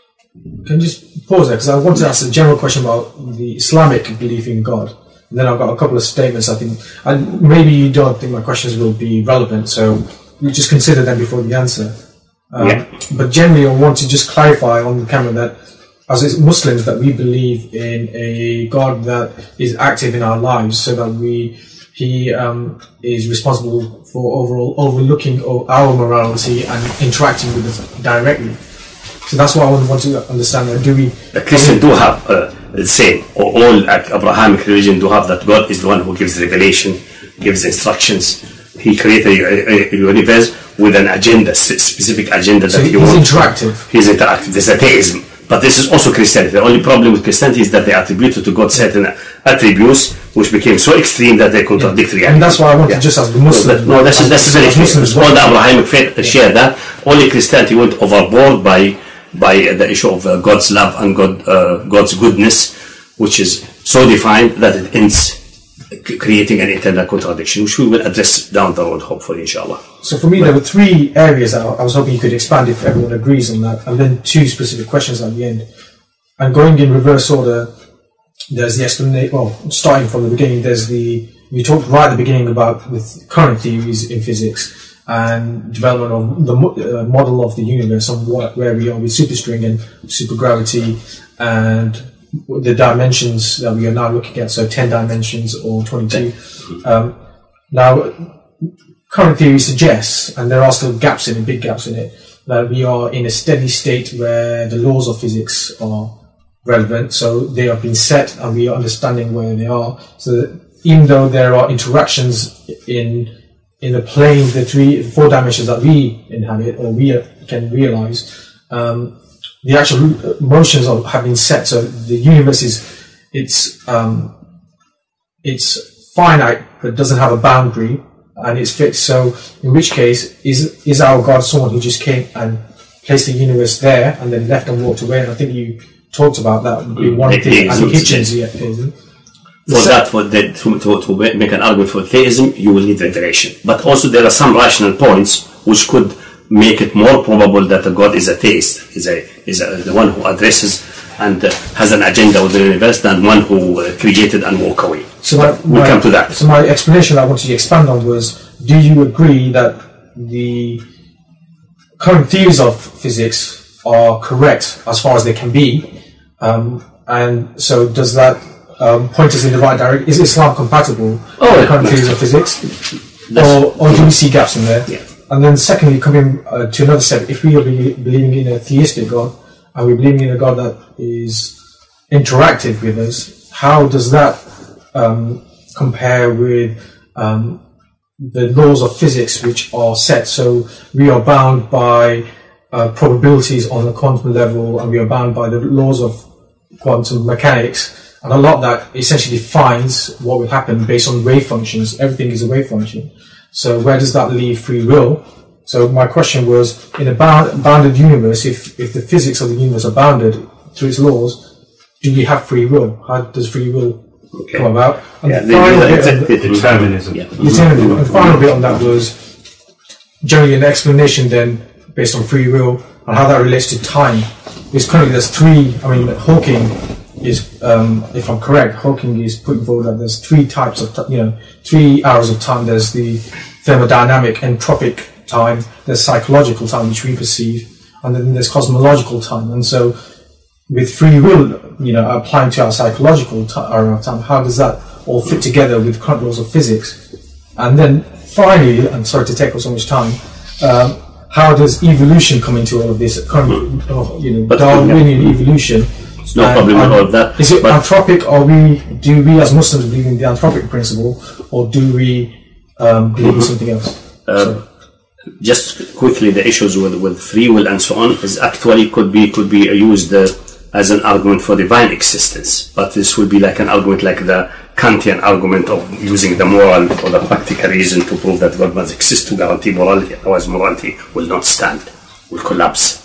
[SPEAKER 5] Can you just pause there? Because I want to ask a general question about the Islamic belief in God. And then I've got a couple of statements, I think. And maybe you don't think my questions will be relevant, so you just consider them before the answer. But generally, I want to just clarify on the camera that as Muslims, that we believe in a God that is active in our lives, so that He is responsible for overall overlooking our morality and interacting with us directly. So that's what I want to understand. Do we? The
[SPEAKER 1] Christians do have the same, or all Abrahamic religion do have that God is the one who gives revelation, gives instructions. He created a universe with an agenda, specific agenda that he wants.
[SPEAKER 5] Interactive.
[SPEAKER 1] He's interactive. There's atheism, but this is also Christianity. The only problem with Christianity is that they attributed to God certain attributes which became so extreme that they contradict reality.
[SPEAKER 5] And that's why I want to just ask the Muslims.
[SPEAKER 1] No, that's very clear. All the Abrahamic faith share that. Only Christianity went overboard by the issue of God's love and God's goodness, which is so defined that it ends creating an internal contradiction, which we will address down the road, hopefully, inshallah.
[SPEAKER 5] So for me, there were three areas that I was hoping you could expand if everyone agrees on that, and then two specific questions at the end. And going in reverse order, there's the explanation, well, starting from the beginning, we talked right at the beginning about with current theories in physics, and development of the model of the universe and where we are with superstring and supergravity and the dimensions that we are now looking at, so 10 dimensions or 22. Now, current theory suggests, and there are still gaps in it, big gaps in it, that we are in a steady state where the laws of physics are relevant, so they have been set and we are understanding where they are. So that even though there are interactions in the plane, the 4 dimensions that we inhabit or we can realize, the actual motions have been set. So the universe it's finite but doesn't have a boundary and it's fixed. So in which case is our God someone who just came and placed the universe there and then left and walked away? And I think you talked about that being one thing. And the kitchens,
[SPEAKER 1] to make an argument for theism, you will need revelation. But also there are some rational points which could make it more probable that a God is a theist, is the one who addresses and has an agenda with the universe than one who created and walk away.
[SPEAKER 5] So
[SPEAKER 1] we'll come to that.
[SPEAKER 5] So my explanation I wanted to expand on was, do you agree that the current theories of physics are correct as far as they can be? And so does that point us in the right direction? Is Islam compatible with the current theories of physics? Or do we see gaps in there?
[SPEAKER 1] Yeah.
[SPEAKER 5] And then secondly, coming to another step, if we are believing in a theistic God, and we're believing in a God that is interactive with us, how does that compare with the laws of physics which are set? So we are bound by probabilities on the quantum level, and we are bound by the laws of quantum mechanics, and a lot of that essentially defines what will happen based on wave functions. Everything is a wave function. So where does that leave free will? So my question was, in a bounded universe, if the physics of the universe are bounded through its laws, do we have free will? How does free will come about? And
[SPEAKER 2] determinism.
[SPEAKER 5] The final bit on that was generally an explanation then based on free will and how that relates to time. Because currently there's three, Hawking is, if I'm correct, Hawking is putting forward that there's three types of, 3 hours of time. There's the thermodynamic, entropic time, there's psychological time, which we perceive, and then there's cosmological time. And so with free will, applying to our psychological time, how does that all fit together with current laws of physics? And then finally, I'm sorry to take up so much time, how does evolution come into all of this? Darwinian evolution.
[SPEAKER 1] It's no problem with all of that.
[SPEAKER 5] Is it anthropic, or do we as Muslims believe in the anthropic principle, or do we believe in something else?
[SPEAKER 1] Just quickly, the issues with free will and so on is actually could be used as an argument for divine existence, but this will be like an argument like the Kantian argument of using the moral or the practical reason to prove that God must exist to guarantee morality, otherwise morality will not stand, will collapse.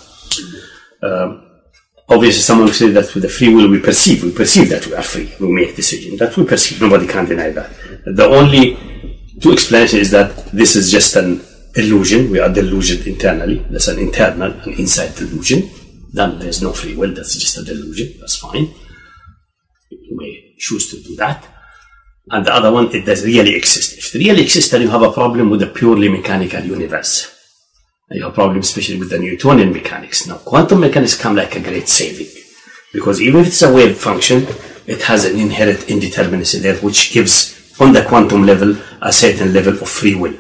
[SPEAKER 1] Obviously someone will say that with the free will we perceive that we are free, we make decisions, that we perceive, nobody can deny that. The only two explanations is that this is just an illusion, we are deluded internally, that's an internal and inside delusion, then there's no free will, that's just a delusion, that's fine. You may choose to do that. And the other one, it does really exist. If it really exists, then you have a problem with the purely mechanical universe. And you have a problem especially with the Newtonian mechanics. Now, quantum mechanics come like a great saving. Because even if it's a wave function, it has an inherent indeterminacy there, which gives, on the quantum level, a certain level of free will.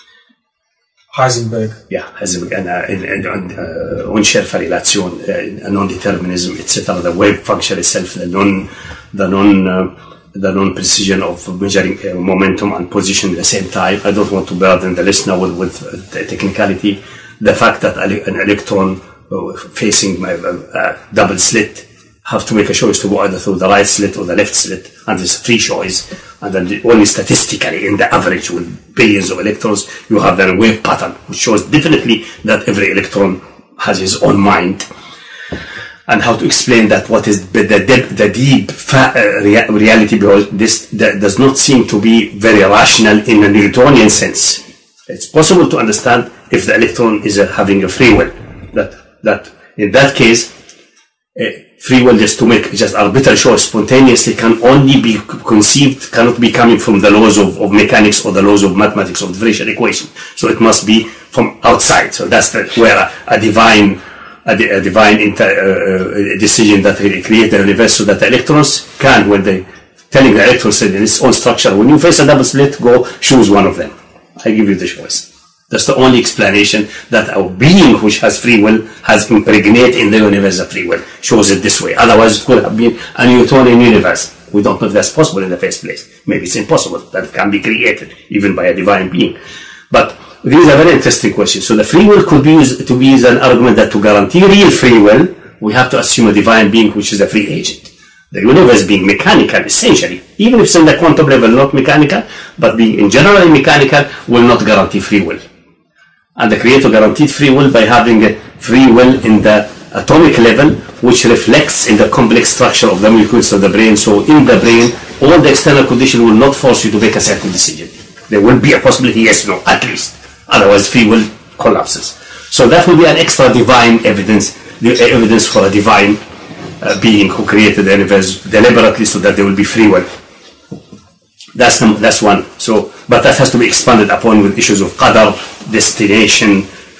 [SPEAKER 5] Heisenberg.
[SPEAKER 1] Yeah, Heisenberg, and unschärfe relation, non-determinism, etc. The wave function itself, the non-precision of measuring momentum and position at the same time. I don't want to burden the listener with the technicality. The fact that an electron facing a double slit have to make a choice to go either through the right slit or the left slit, and there's free choice, and then only statistically in the average with billions of electrons you have then a wave pattern which shows definitely that every electron has his own mind. And how to explain that, what is the deep reality, because this does not seem to be very rational in a Newtonian sense. It's possible to understand if the electron is having a free will, that in that case free will just to make just arbitrary choice spontaneously can only be conceived, cannot be coming from the laws of mechanics or the laws of mathematics or differential equation. So it must be from outside. So that's where a divine decision that create the universe, so that the electrons can, when they telling the electrons in its own structure, when you face a double slit, go choose one of them. I give you the choice. That's the only explanation, that a being which has free will has impregnated in the universe of free will, shows it this way. Otherwise it could have been a Newtonian universe. We don't know if that's possible in the first place. Maybe it's impossible that it can be created even by a divine being. But these are very interesting questions. So the free will could be used to be an argument that to guarantee real free will, we have to assume a divine being which is a free agent. The universe being mechanical, essentially, even if it's in the quantum level not mechanical, but being in general mechanical, will not guarantee free will. And the Creator guaranteed free will by having a free will in the atomic level, which reflects in the complex structure of the molecules of the brain. So in the brain, all the external conditions will not force you to make a certain decision. There will be a possibility, yes, no, at least. Otherwise, free will collapses. So that will be an extra divine evidence, the evidence for a divine being who created the universe deliberately so that there will be free will. That's one. So, but that has to be expanded upon with issues of qadar, destination,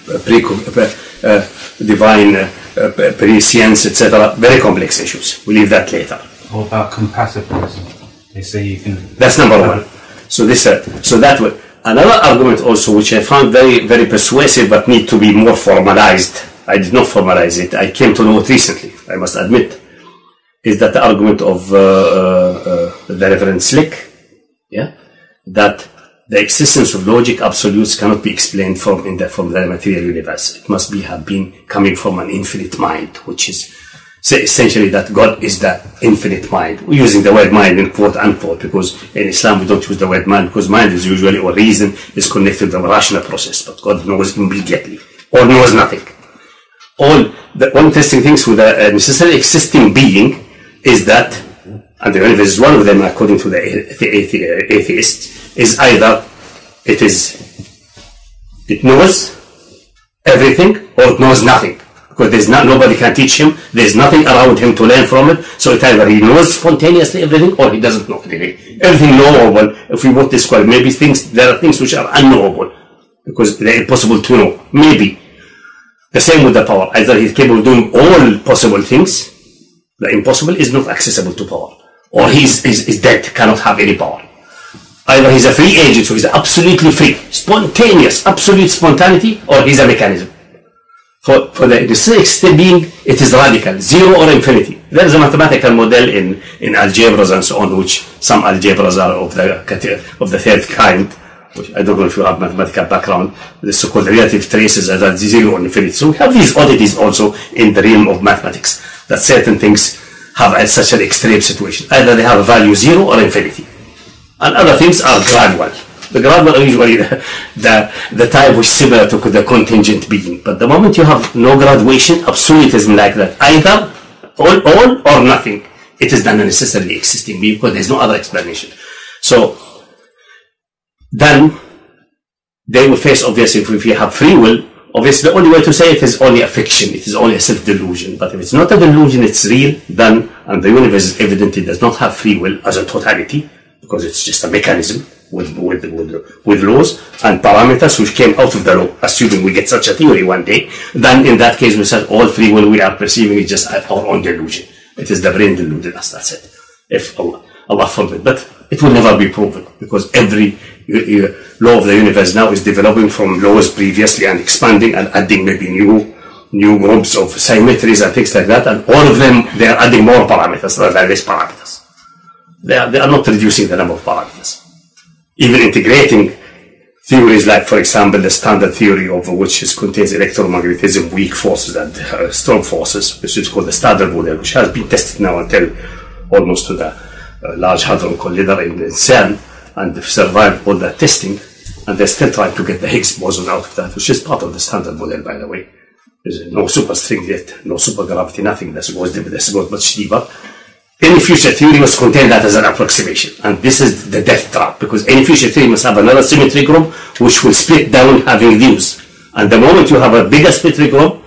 [SPEAKER 1] divine prescience, etc. Very complex issues. We leave that later.
[SPEAKER 2] What about compassability? They say you can.
[SPEAKER 1] That's number one. So this, so that way. Another argument also, which I found very, very persuasive, but need to be more formalized. I did not formalize it. I came to know it recently, I must admit, is that the argument of the Reverend Slick, that the existence of logic absolutes cannot be explained from the material universe. It must have been coming from an infinite mind, which is essentially that God is the infinite mind. We're using the word mind in quote unquote, because in Islam we don't use the word mind, because mind is usually, or reason is connected to the rational process, but God knows immediately, or knows nothing. All the interesting things with a necessarily existing being is that, and the universe is one of them according to the atheists, is either it knows everything or it knows nothing. Because nobody can teach him, there's nothing around him to learn from it, so it either he knows spontaneously everything or he doesn't know anything. Everything knowable, if we want this quality, maybe there are things which are unknowable, because they're impossible to know. Maybe. The same with the power. Either he's capable of doing all possible things, the impossible is not accessible to power. Or he's dead, cannot have any power. Either he's a free agent, so he's absolutely free, spontaneous, absolute spontaneity, or he's a mechanism. For the sixth being, it is radical, zero or infinity. There is a mathematical model in algebras and so on, which some algebras are of the third kind, which I don't know if you have mathematical background, the so-called relative traces are at zero or infinity. So we have these oddities also in the realm of mathematics, that certain things have such an extreme situation. Either they have a value zero or infinity. And other things are gradual. The gradual are usually the type which is similar to the contingent being. But the moment you have no graduation, absolutism like that, either all or nothing, it is not necessarily existing being, because there is no other explanation. So then they will face, obviously, if you have free will, obviously the only way to say it is only a fiction, it is only a self-delusion. But if it's not a delusion, it's real, then, and the universe evidently does not have free will as a totality, because it's just a mechanism with laws and parameters which came out of the law, assuming we get such a theory one day, then in that case we said all free will we are perceiving is just our own delusion. It is the brain deluded us, that's it. If Allah forbid. But it will never be proven, because every law of the universe now is developing from laws previously and expanding and adding maybe new groups of symmetries and things like that, and all of them, they are adding more parameters rather than less parameters. They are not reducing the number of parameters. Even integrating theories like, for example, the standard theory of which contains electromagnetism, weak forces and strong forces, which is called the standard model, which has been tested now until almost to the Large Hadron Collider in CERN, and survived all that testing, and they're still trying to get the Higgs boson out of that, which is part of the standard model, by the way. There's no superstring yet, no supergravity, nothing. This goes much deeper. Any future theory must contain that as an approximation, and this is the death trap, because any future theory must have another symmetry group which will split down having views. And the moment you have a bigger symmetry group,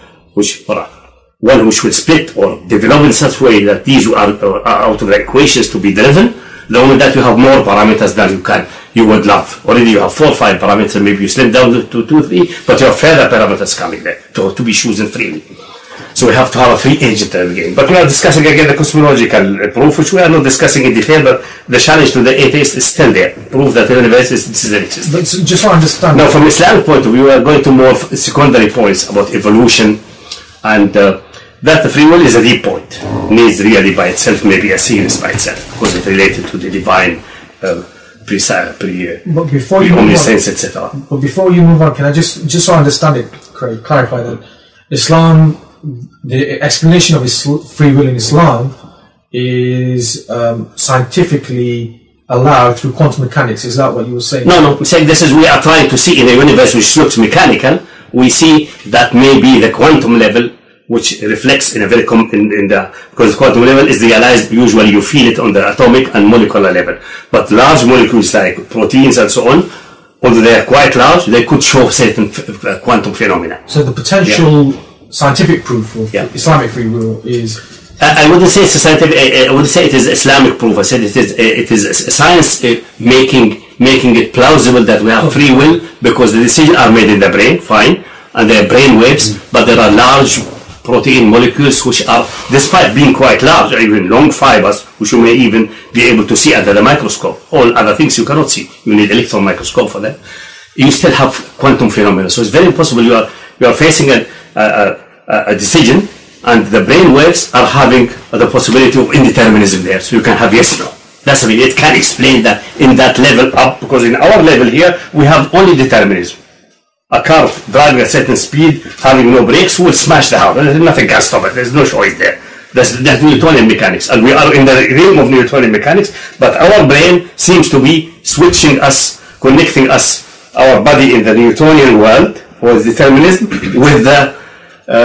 [SPEAKER 1] one which will split or develop in such a way that these are out of the equations to be driven, the moment that you have more parameters than you would love. Already you have 4 or 5 parameters, maybe you slim down to 2 or 3, but you have further parameters coming there to be chosen freely. So we have to have a free agent in the game. But we are discussing again the cosmological proof, which we are not discussing in detail, but the challenge to the atheist is still there. Prove that the universe is existing.
[SPEAKER 5] But just so I understand.
[SPEAKER 1] Now, from Islamic point of view, we are going to more secondary points about evolution, and that the free will is a deep point. Needs really by itself, maybe a series by itself, because it's related to the divine omniscience, etc.
[SPEAKER 5] But before you move on, can I just so I understand it, clarify that Islam, the explanation of free will in Islam is scientifically allowed through quantum mechanics. Is that what you were saying?
[SPEAKER 1] No, I'm saying we are trying to see in a universe which looks mechanical, we see that maybe the quantum level, which reflects in a very because the quantum level is realized, usually you feel it on the atomic and molecular level. But large molecules like proteins and so on, although they are quite large, they could show certain quantum phenomena.
[SPEAKER 5] So the potential scientific proof of Islamic free will is...
[SPEAKER 1] I wouldn't say it's a scientific, I wouldn't say it is Islamic proof. I said it is science making it plausible that we have free will, because the decisions are made in the brain, fine, and they are brain waves, but there are large protein molecules which are, despite being quite large, or even long fibers, which you may even be able to see under the microscope. All other things you cannot see. You need electron microscope for that. You still have quantum phenomena. So it's very possible you are facing a decision, and the brain waves are having the possibility of indeterminism there. So you can have yes, no. That's I mean, it can explain that in that level up, because in our level here, we have only determinism. A car driving at a certain speed, having no brakes, will smash the house. Nothing can stop it. There's no choice there. That's Newtonian mechanics. And we are in the realm of Newtonian mechanics, but our brain seems to be switching us, connecting us, our body in the Newtonian world, or determinism, with the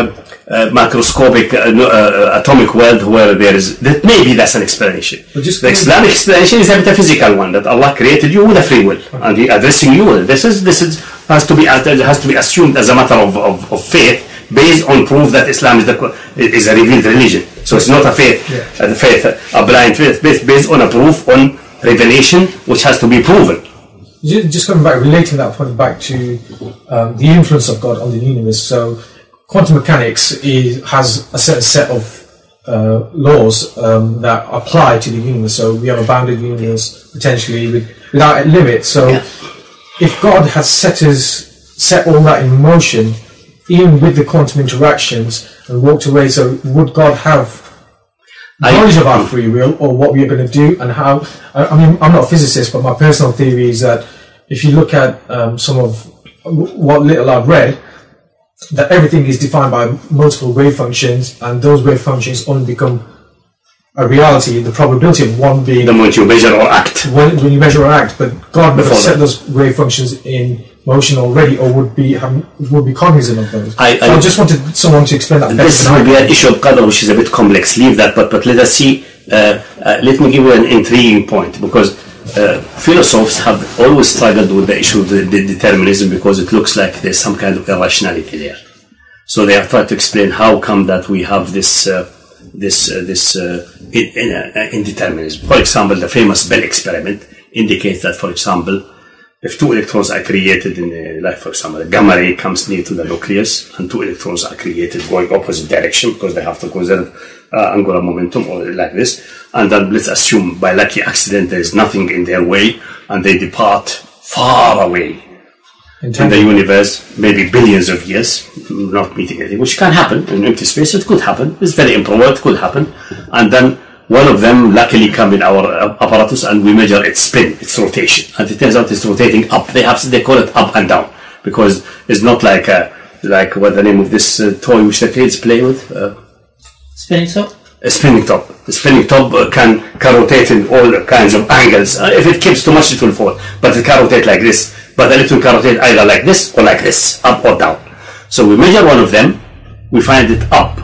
[SPEAKER 1] macroscopic atomic world where there is that maybe that's an explanation. The Islamic explanation is a metaphysical one, that Allah created you with a free will and He addressing you. This has to be assumed as a matter of faith, based on proof that Islam is a revealed religion. So it's not a faith, a blind faith, based on a proof, on revelation, which has to be proven.
[SPEAKER 5] Just coming back, relating that point back to the influence of God on the universe. So quantum mechanics has a certain set of laws that apply to the universe. So we have a bounded universe, potentially without a limit. So if God has set all that in motion, even with the quantum interactions, and walked away, so would God have knowledge of our free will, or what we are going to do, and how? I mean, I'm not a physicist, but my personal theory is that if you look at some of what little I've read, that everything is defined by multiple wave functions, and those wave functions only become a reality, the probability of one being...
[SPEAKER 1] The moment you measure or act.
[SPEAKER 5] When you measure or act, but God would have set those wave functions in motion already, or would be cognizant of those. I just wanted someone to explain that.
[SPEAKER 1] This will be an issue of qadr, which is a bit complex. Leave that, but let us see. Let me give you an intriguing point, because philosophers have always struggled with the issue of the determinism, because it looks like there's some kind of irrationality there. So they have tried to explain how come that we have this indeterminism. For example, the famous Bell experiment indicates that, for example, if two electrons are created like for example, a gamma ray comes near to the nucleus, and two electrons are created going opposite direction because they have to conserve angular momentum, or like this, and then let's assume by lucky accident there is nothing in their way, and they depart far away in the universe, maybe billions of years, not meeting anything, which can happen in empty space. It could happen. It's very improbable. It could happen, and then one of them luckily come in our apparatus, and we measure its spin, its rotation, and it turns out it's rotating up. They call it up and down, because it's not like what the name of this toy which the kids play with.
[SPEAKER 6] Spinning top.
[SPEAKER 1] A spinning top. The spinning top can rotate in all kinds of angles. If it keeps too much, it will fall. But it can rotate like this. But the electron can rotate either like this or like this, up or down. So we measure one of them, we find it up.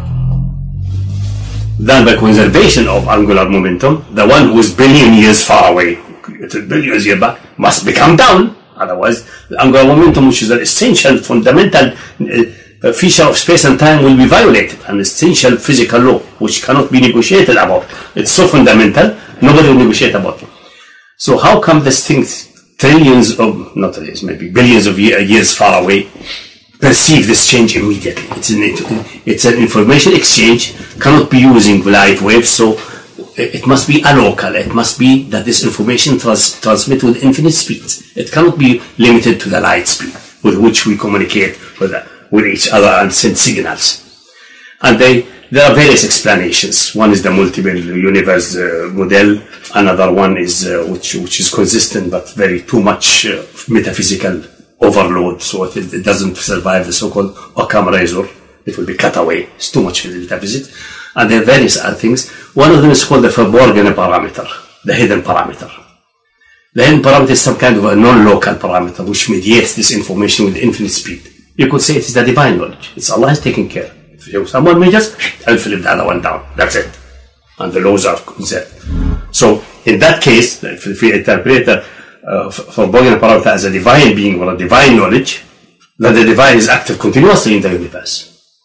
[SPEAKER 1] Then by conservation of angular momentum, the one who is billion years far away, billions years back, must become down. Otherwise, the angular momentum, which is an essential, fundamental feature of space and time, will be violated. An essential physical law, which cannot be negotiated about. It's so fundamental, nobody will negotiate about it. So how come this thing, trillions of, not trillions, maybe billions of years far away, perceive this change immediately? It's an information exchange, cannot be using light waves, so it must be a local. It must be that this information transmits with infinite speeds. It cannot be limited to the light speed with which we communicate with each other and send signals. And there are various explanations. One is the multiple universe model. Another one is which is consistent but very too much metaphysical overload, so it doesn't survive the so-called Occam razor. It will be cut away. It's too much for the metaphysics. And there are various other things. One of them is called the verborgen parameter, the hidden parameter. The hidden parameter is some kind of a non-local parameter which mediates this information with infinite speed. You could say it is the divine knowledge. It's Allah is taking care. If someone measures, I'll flip the other one down. That's it. And the laws are conserved. So in that case, if we interpret verborgen parameter as a divine being or a divine knowledge, then the divine is active continuously in the universe.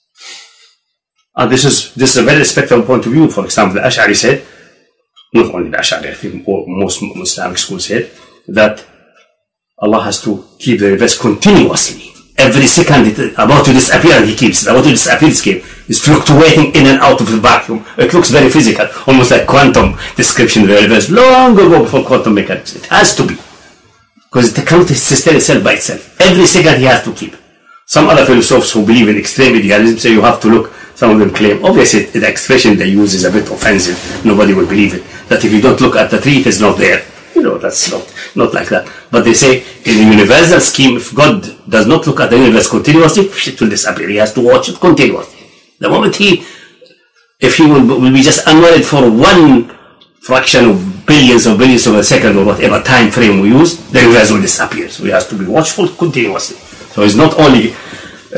[SPEAKER 1] And this is a very respectable point of view. For example, the Ash'ari said, not only the Ash'ari, I think most Islamic schools said, that Allah has to keep the universe continuously. Every second it's about to disappear, and He keeps it. About to disappear, it's fluctuating in and out of the vacuum. It looks very physical, almost like quantum description of the universe, long ago before quantum mechanics. It has to be. Because it cannot sustain itself by itself. Every second He has to keep. Some other philosophers who believe in extreme idealism say you have to look. Some of them claim, obviously the expression they use is a bit offensive. Nobody will believe it. That if you don't look at the tree, it is not there. You know, that's not like that. But they say, in the universal scheme, if God does not look at the universe continuously, it will disappear. He has to watch it continuously. The moment if he will be just unworried for one fraction of billions of a second or whatever time frame we use, the universe will disappear. So he has to be watchful continuously. So it's not only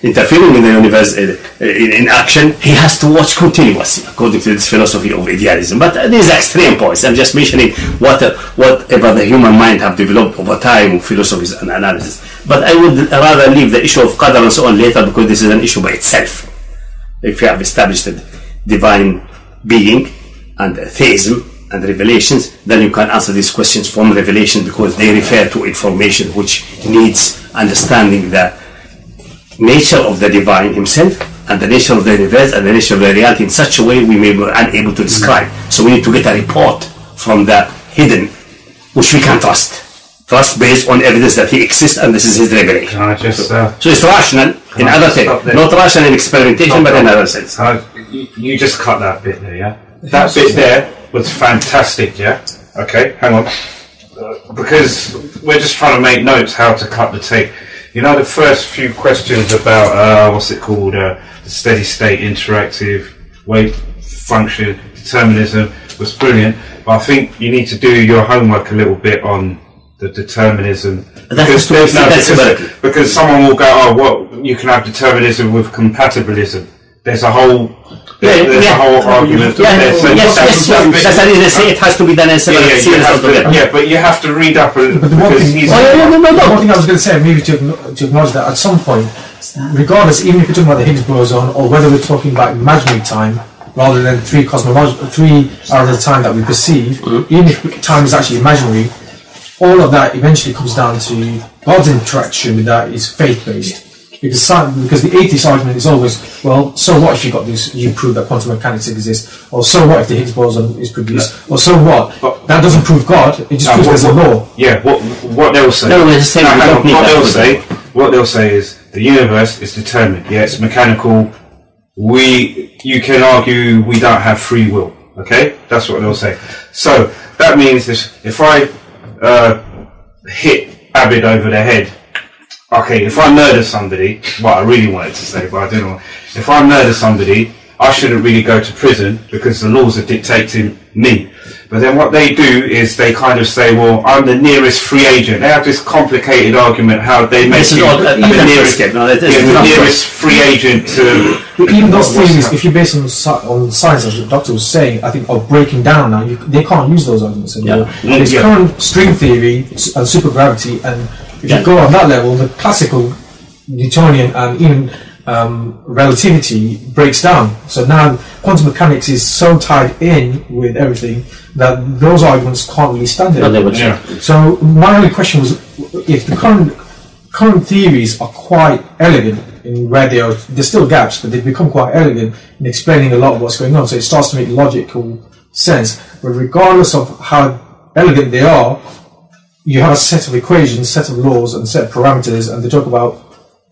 [SPEAKER 1] interfering in the universe in action, he has to watch continuously, according to this philosophy of idealism. But these are extreme points. I'm just mentioning whatever the human mind have developed over time, philosophies and analysis. But I would rather leave the issue of qadar and so on later, because this is an issue by itself. If you have established a divine being and theism and revelations, then you can answer these questions from revelation, because they refer to information which needs understanding the nature of the divine himself and the nature of the universe and the nature of the reality in such a way we may be unable to describe. So we need to get a report from the hidden, which we can trust based on evidence that he exists and this is his revelation. So it's rational in other things, not rational in experimentation, but in other sense.
[SPEAKER 2] You just cut that bit there, yeah? That bit there was fantastic, yeah? Okay, hang on. Because we're just trying to make notes how to cut the tape. You know, the first few questions about, what's it called, the steady state, interactive, wave function, determinism was brilliant, but I think you need to do your homework a little bit on the determinism. Because someone will go, oh, well, you can have determinism with compatibilism. There's a whole argument.
[SPEAKER 1] That's the reason I say it has to be done in several series.
[SPEAKER 2] Yeah, but you have to read up.
[SPEAKER 5] But the one thing I was going to say, maybe to acknowledge that at some point, regardless, even if we're talking about the Higgs boson, or whether we're talking about imaginary time rather than 3 hours of the time that we perceive, even if time is actually imaginary, all of that eventually comes down to God's interaction with that is faith-based. Because the atheist argument is always, well, so what if you got this, you prove that quantum mechanics exists, or so what if the Higgs boson is produced, or so what? But that doesn't prove God, it just proves there's a law.
[SPEAKER 2] Yeah, what they'll say. What they'll say is the universe is determined. Yeah, it's mechanical. You can argue we don't have free will. Okay, that's what they'll say. So that means if I hit Abid over the head. Okay, if I murder somebody, what I really wanted to say, but I don't know. If I murder somebody, I shouldn't really go to prison because the laws are dictating me. But then what they do is they kind of say, well, I'm the nearest free agent. They have this complicated argument how they make you the nearest free agent to...
[SPEAKER 5] Even those things, if you base on science, as the doctor was saying, I think, are breaking down now, they can't use those arguments anymore. There's current string theory and supergravity, and if you go on that level, the classical Newtonian and even relativity breaks down. So now quantum mechanics is so tied in with everything that those arguments can't really stand it. So my only question was, if the current theories are quite elegant in where there's still gaps, but they've become quite elegant in explaining a lot of what's going on, so it starts to make logical sense. But regardless of how elegant they are, you have a set of equations, set of laws, and set of parameters, and they talk about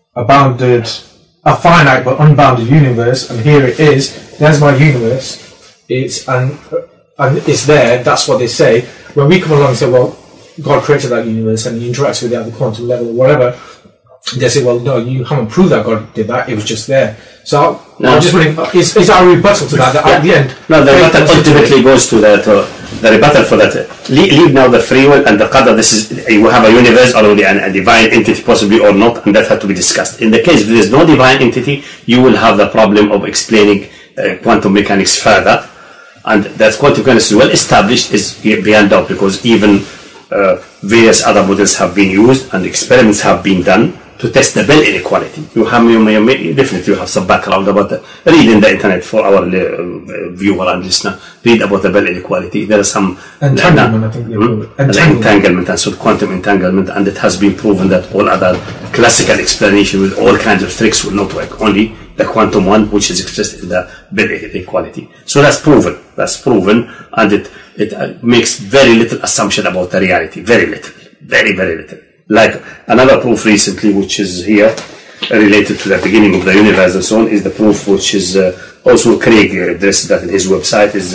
[SPEAKER 5] a finite but unbounded universe, and here it is. There's my universe. It's there. That's what they say. When we come along and say, well, God created that universe and he interacts with it at the quantum level or whatever, they say, well, no, you haven't proved that God did that. It was just there. So I'm just wondering, is our rebuttal to that at the end?
[SPEAKER 1] No, the rebuttal ultimately goes to that. The rebuttal for that. Leave now the free will and the qadar. This is, you have a universe or only a divine entity possibly or not, and that has to be discussed. In the case if there is no divine entity, you will have the problem of explaining quantum mechanics further, and that quantum mechanics is well established is beyond doubt, because even various other models have been used and experiments have been done to test the Bell inequality. Definitely have some background about that. Read in the internet for our viewer and listener. Read about the Bell inequality. There are some
[SPEAKER 5] entanglement, I think.
[SPEAKER 1] Entanglement and so quantum entanglement, and it has been proven that all other classical explanation with all kinds of tricks will not work. Only the quantum one, which is expressed in the Bell inequality. So that's proven. And it makes very little assumption about the reality. Very little. Very, very little. Like another proof recently, which is here, related to the beginning of the universe and so on, is the proof which is also Craig addressed that in his website, is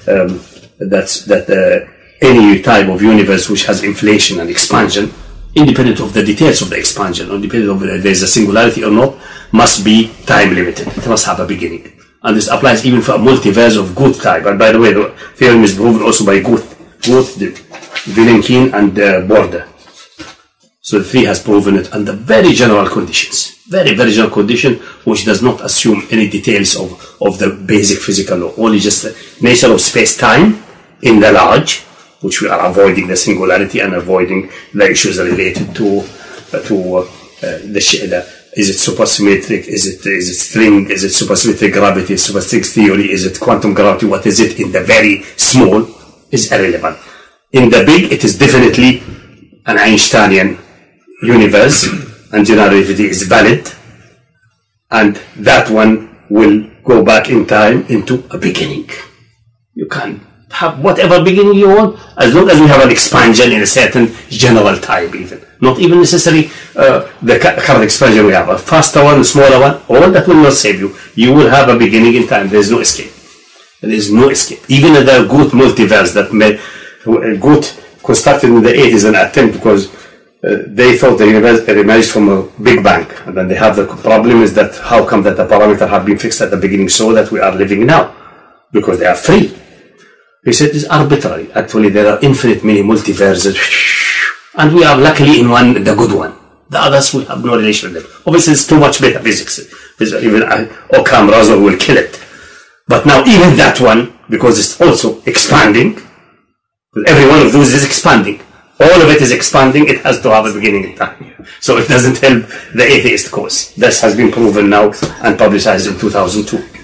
[SPEAKER 1] that any type of universe which has inflation and expansion, independent of the details of the expansion, or independent of whether there is a singularity or not, must be time limited. It must have a beginning. And this applies even for a multiverse of Guth type. And by the way, the theorem is proven also by Guth, Vilenkin, and Borda. So the 3 has proven it under very general conditions. Very, very general condition, which does not assume any details of the basic physical law. Only just the nature of space-time in the large, which we are avoiding the singularity and avoiding the issues related to is it supersymmetric, is it string, is it supersymmetric gravity, supersymmetric theory, is it quantum gravity, what is it in the very small is irrelevant. In the big, it is definitely an Einsteinian universe, and general relativity is valid, and that one will go back in time into a beginning. You can have whatever beginning you want, as long as we have an expansion in a certain general type, even. Not even necessarily the current expansion we have. A faster one, a smaller one, all that will not save you. You will have a beginning in time. There is no escape. There is no escape. Even the good multiverse that good constructed in the 80s an attempt, because they thought the universe emerged from a big bang. And then they have the problem is that how come that the parameters have been fixed at the beginning so that we are living now? Because they are free. He said it's arbitrary. Actually, there are infinite many multiverses, and we are luckily in one, the good one. The others, we have no relation with them. Obviously, it's too much metaphysics. Even Occam Razor will kill it. But now, even that one, because it's also expanding, every one of those is expanding. All of it is expanding. It has to have a beginning in time. So it doesn't help the atheist cause. This has been proven now and publicized in 2002.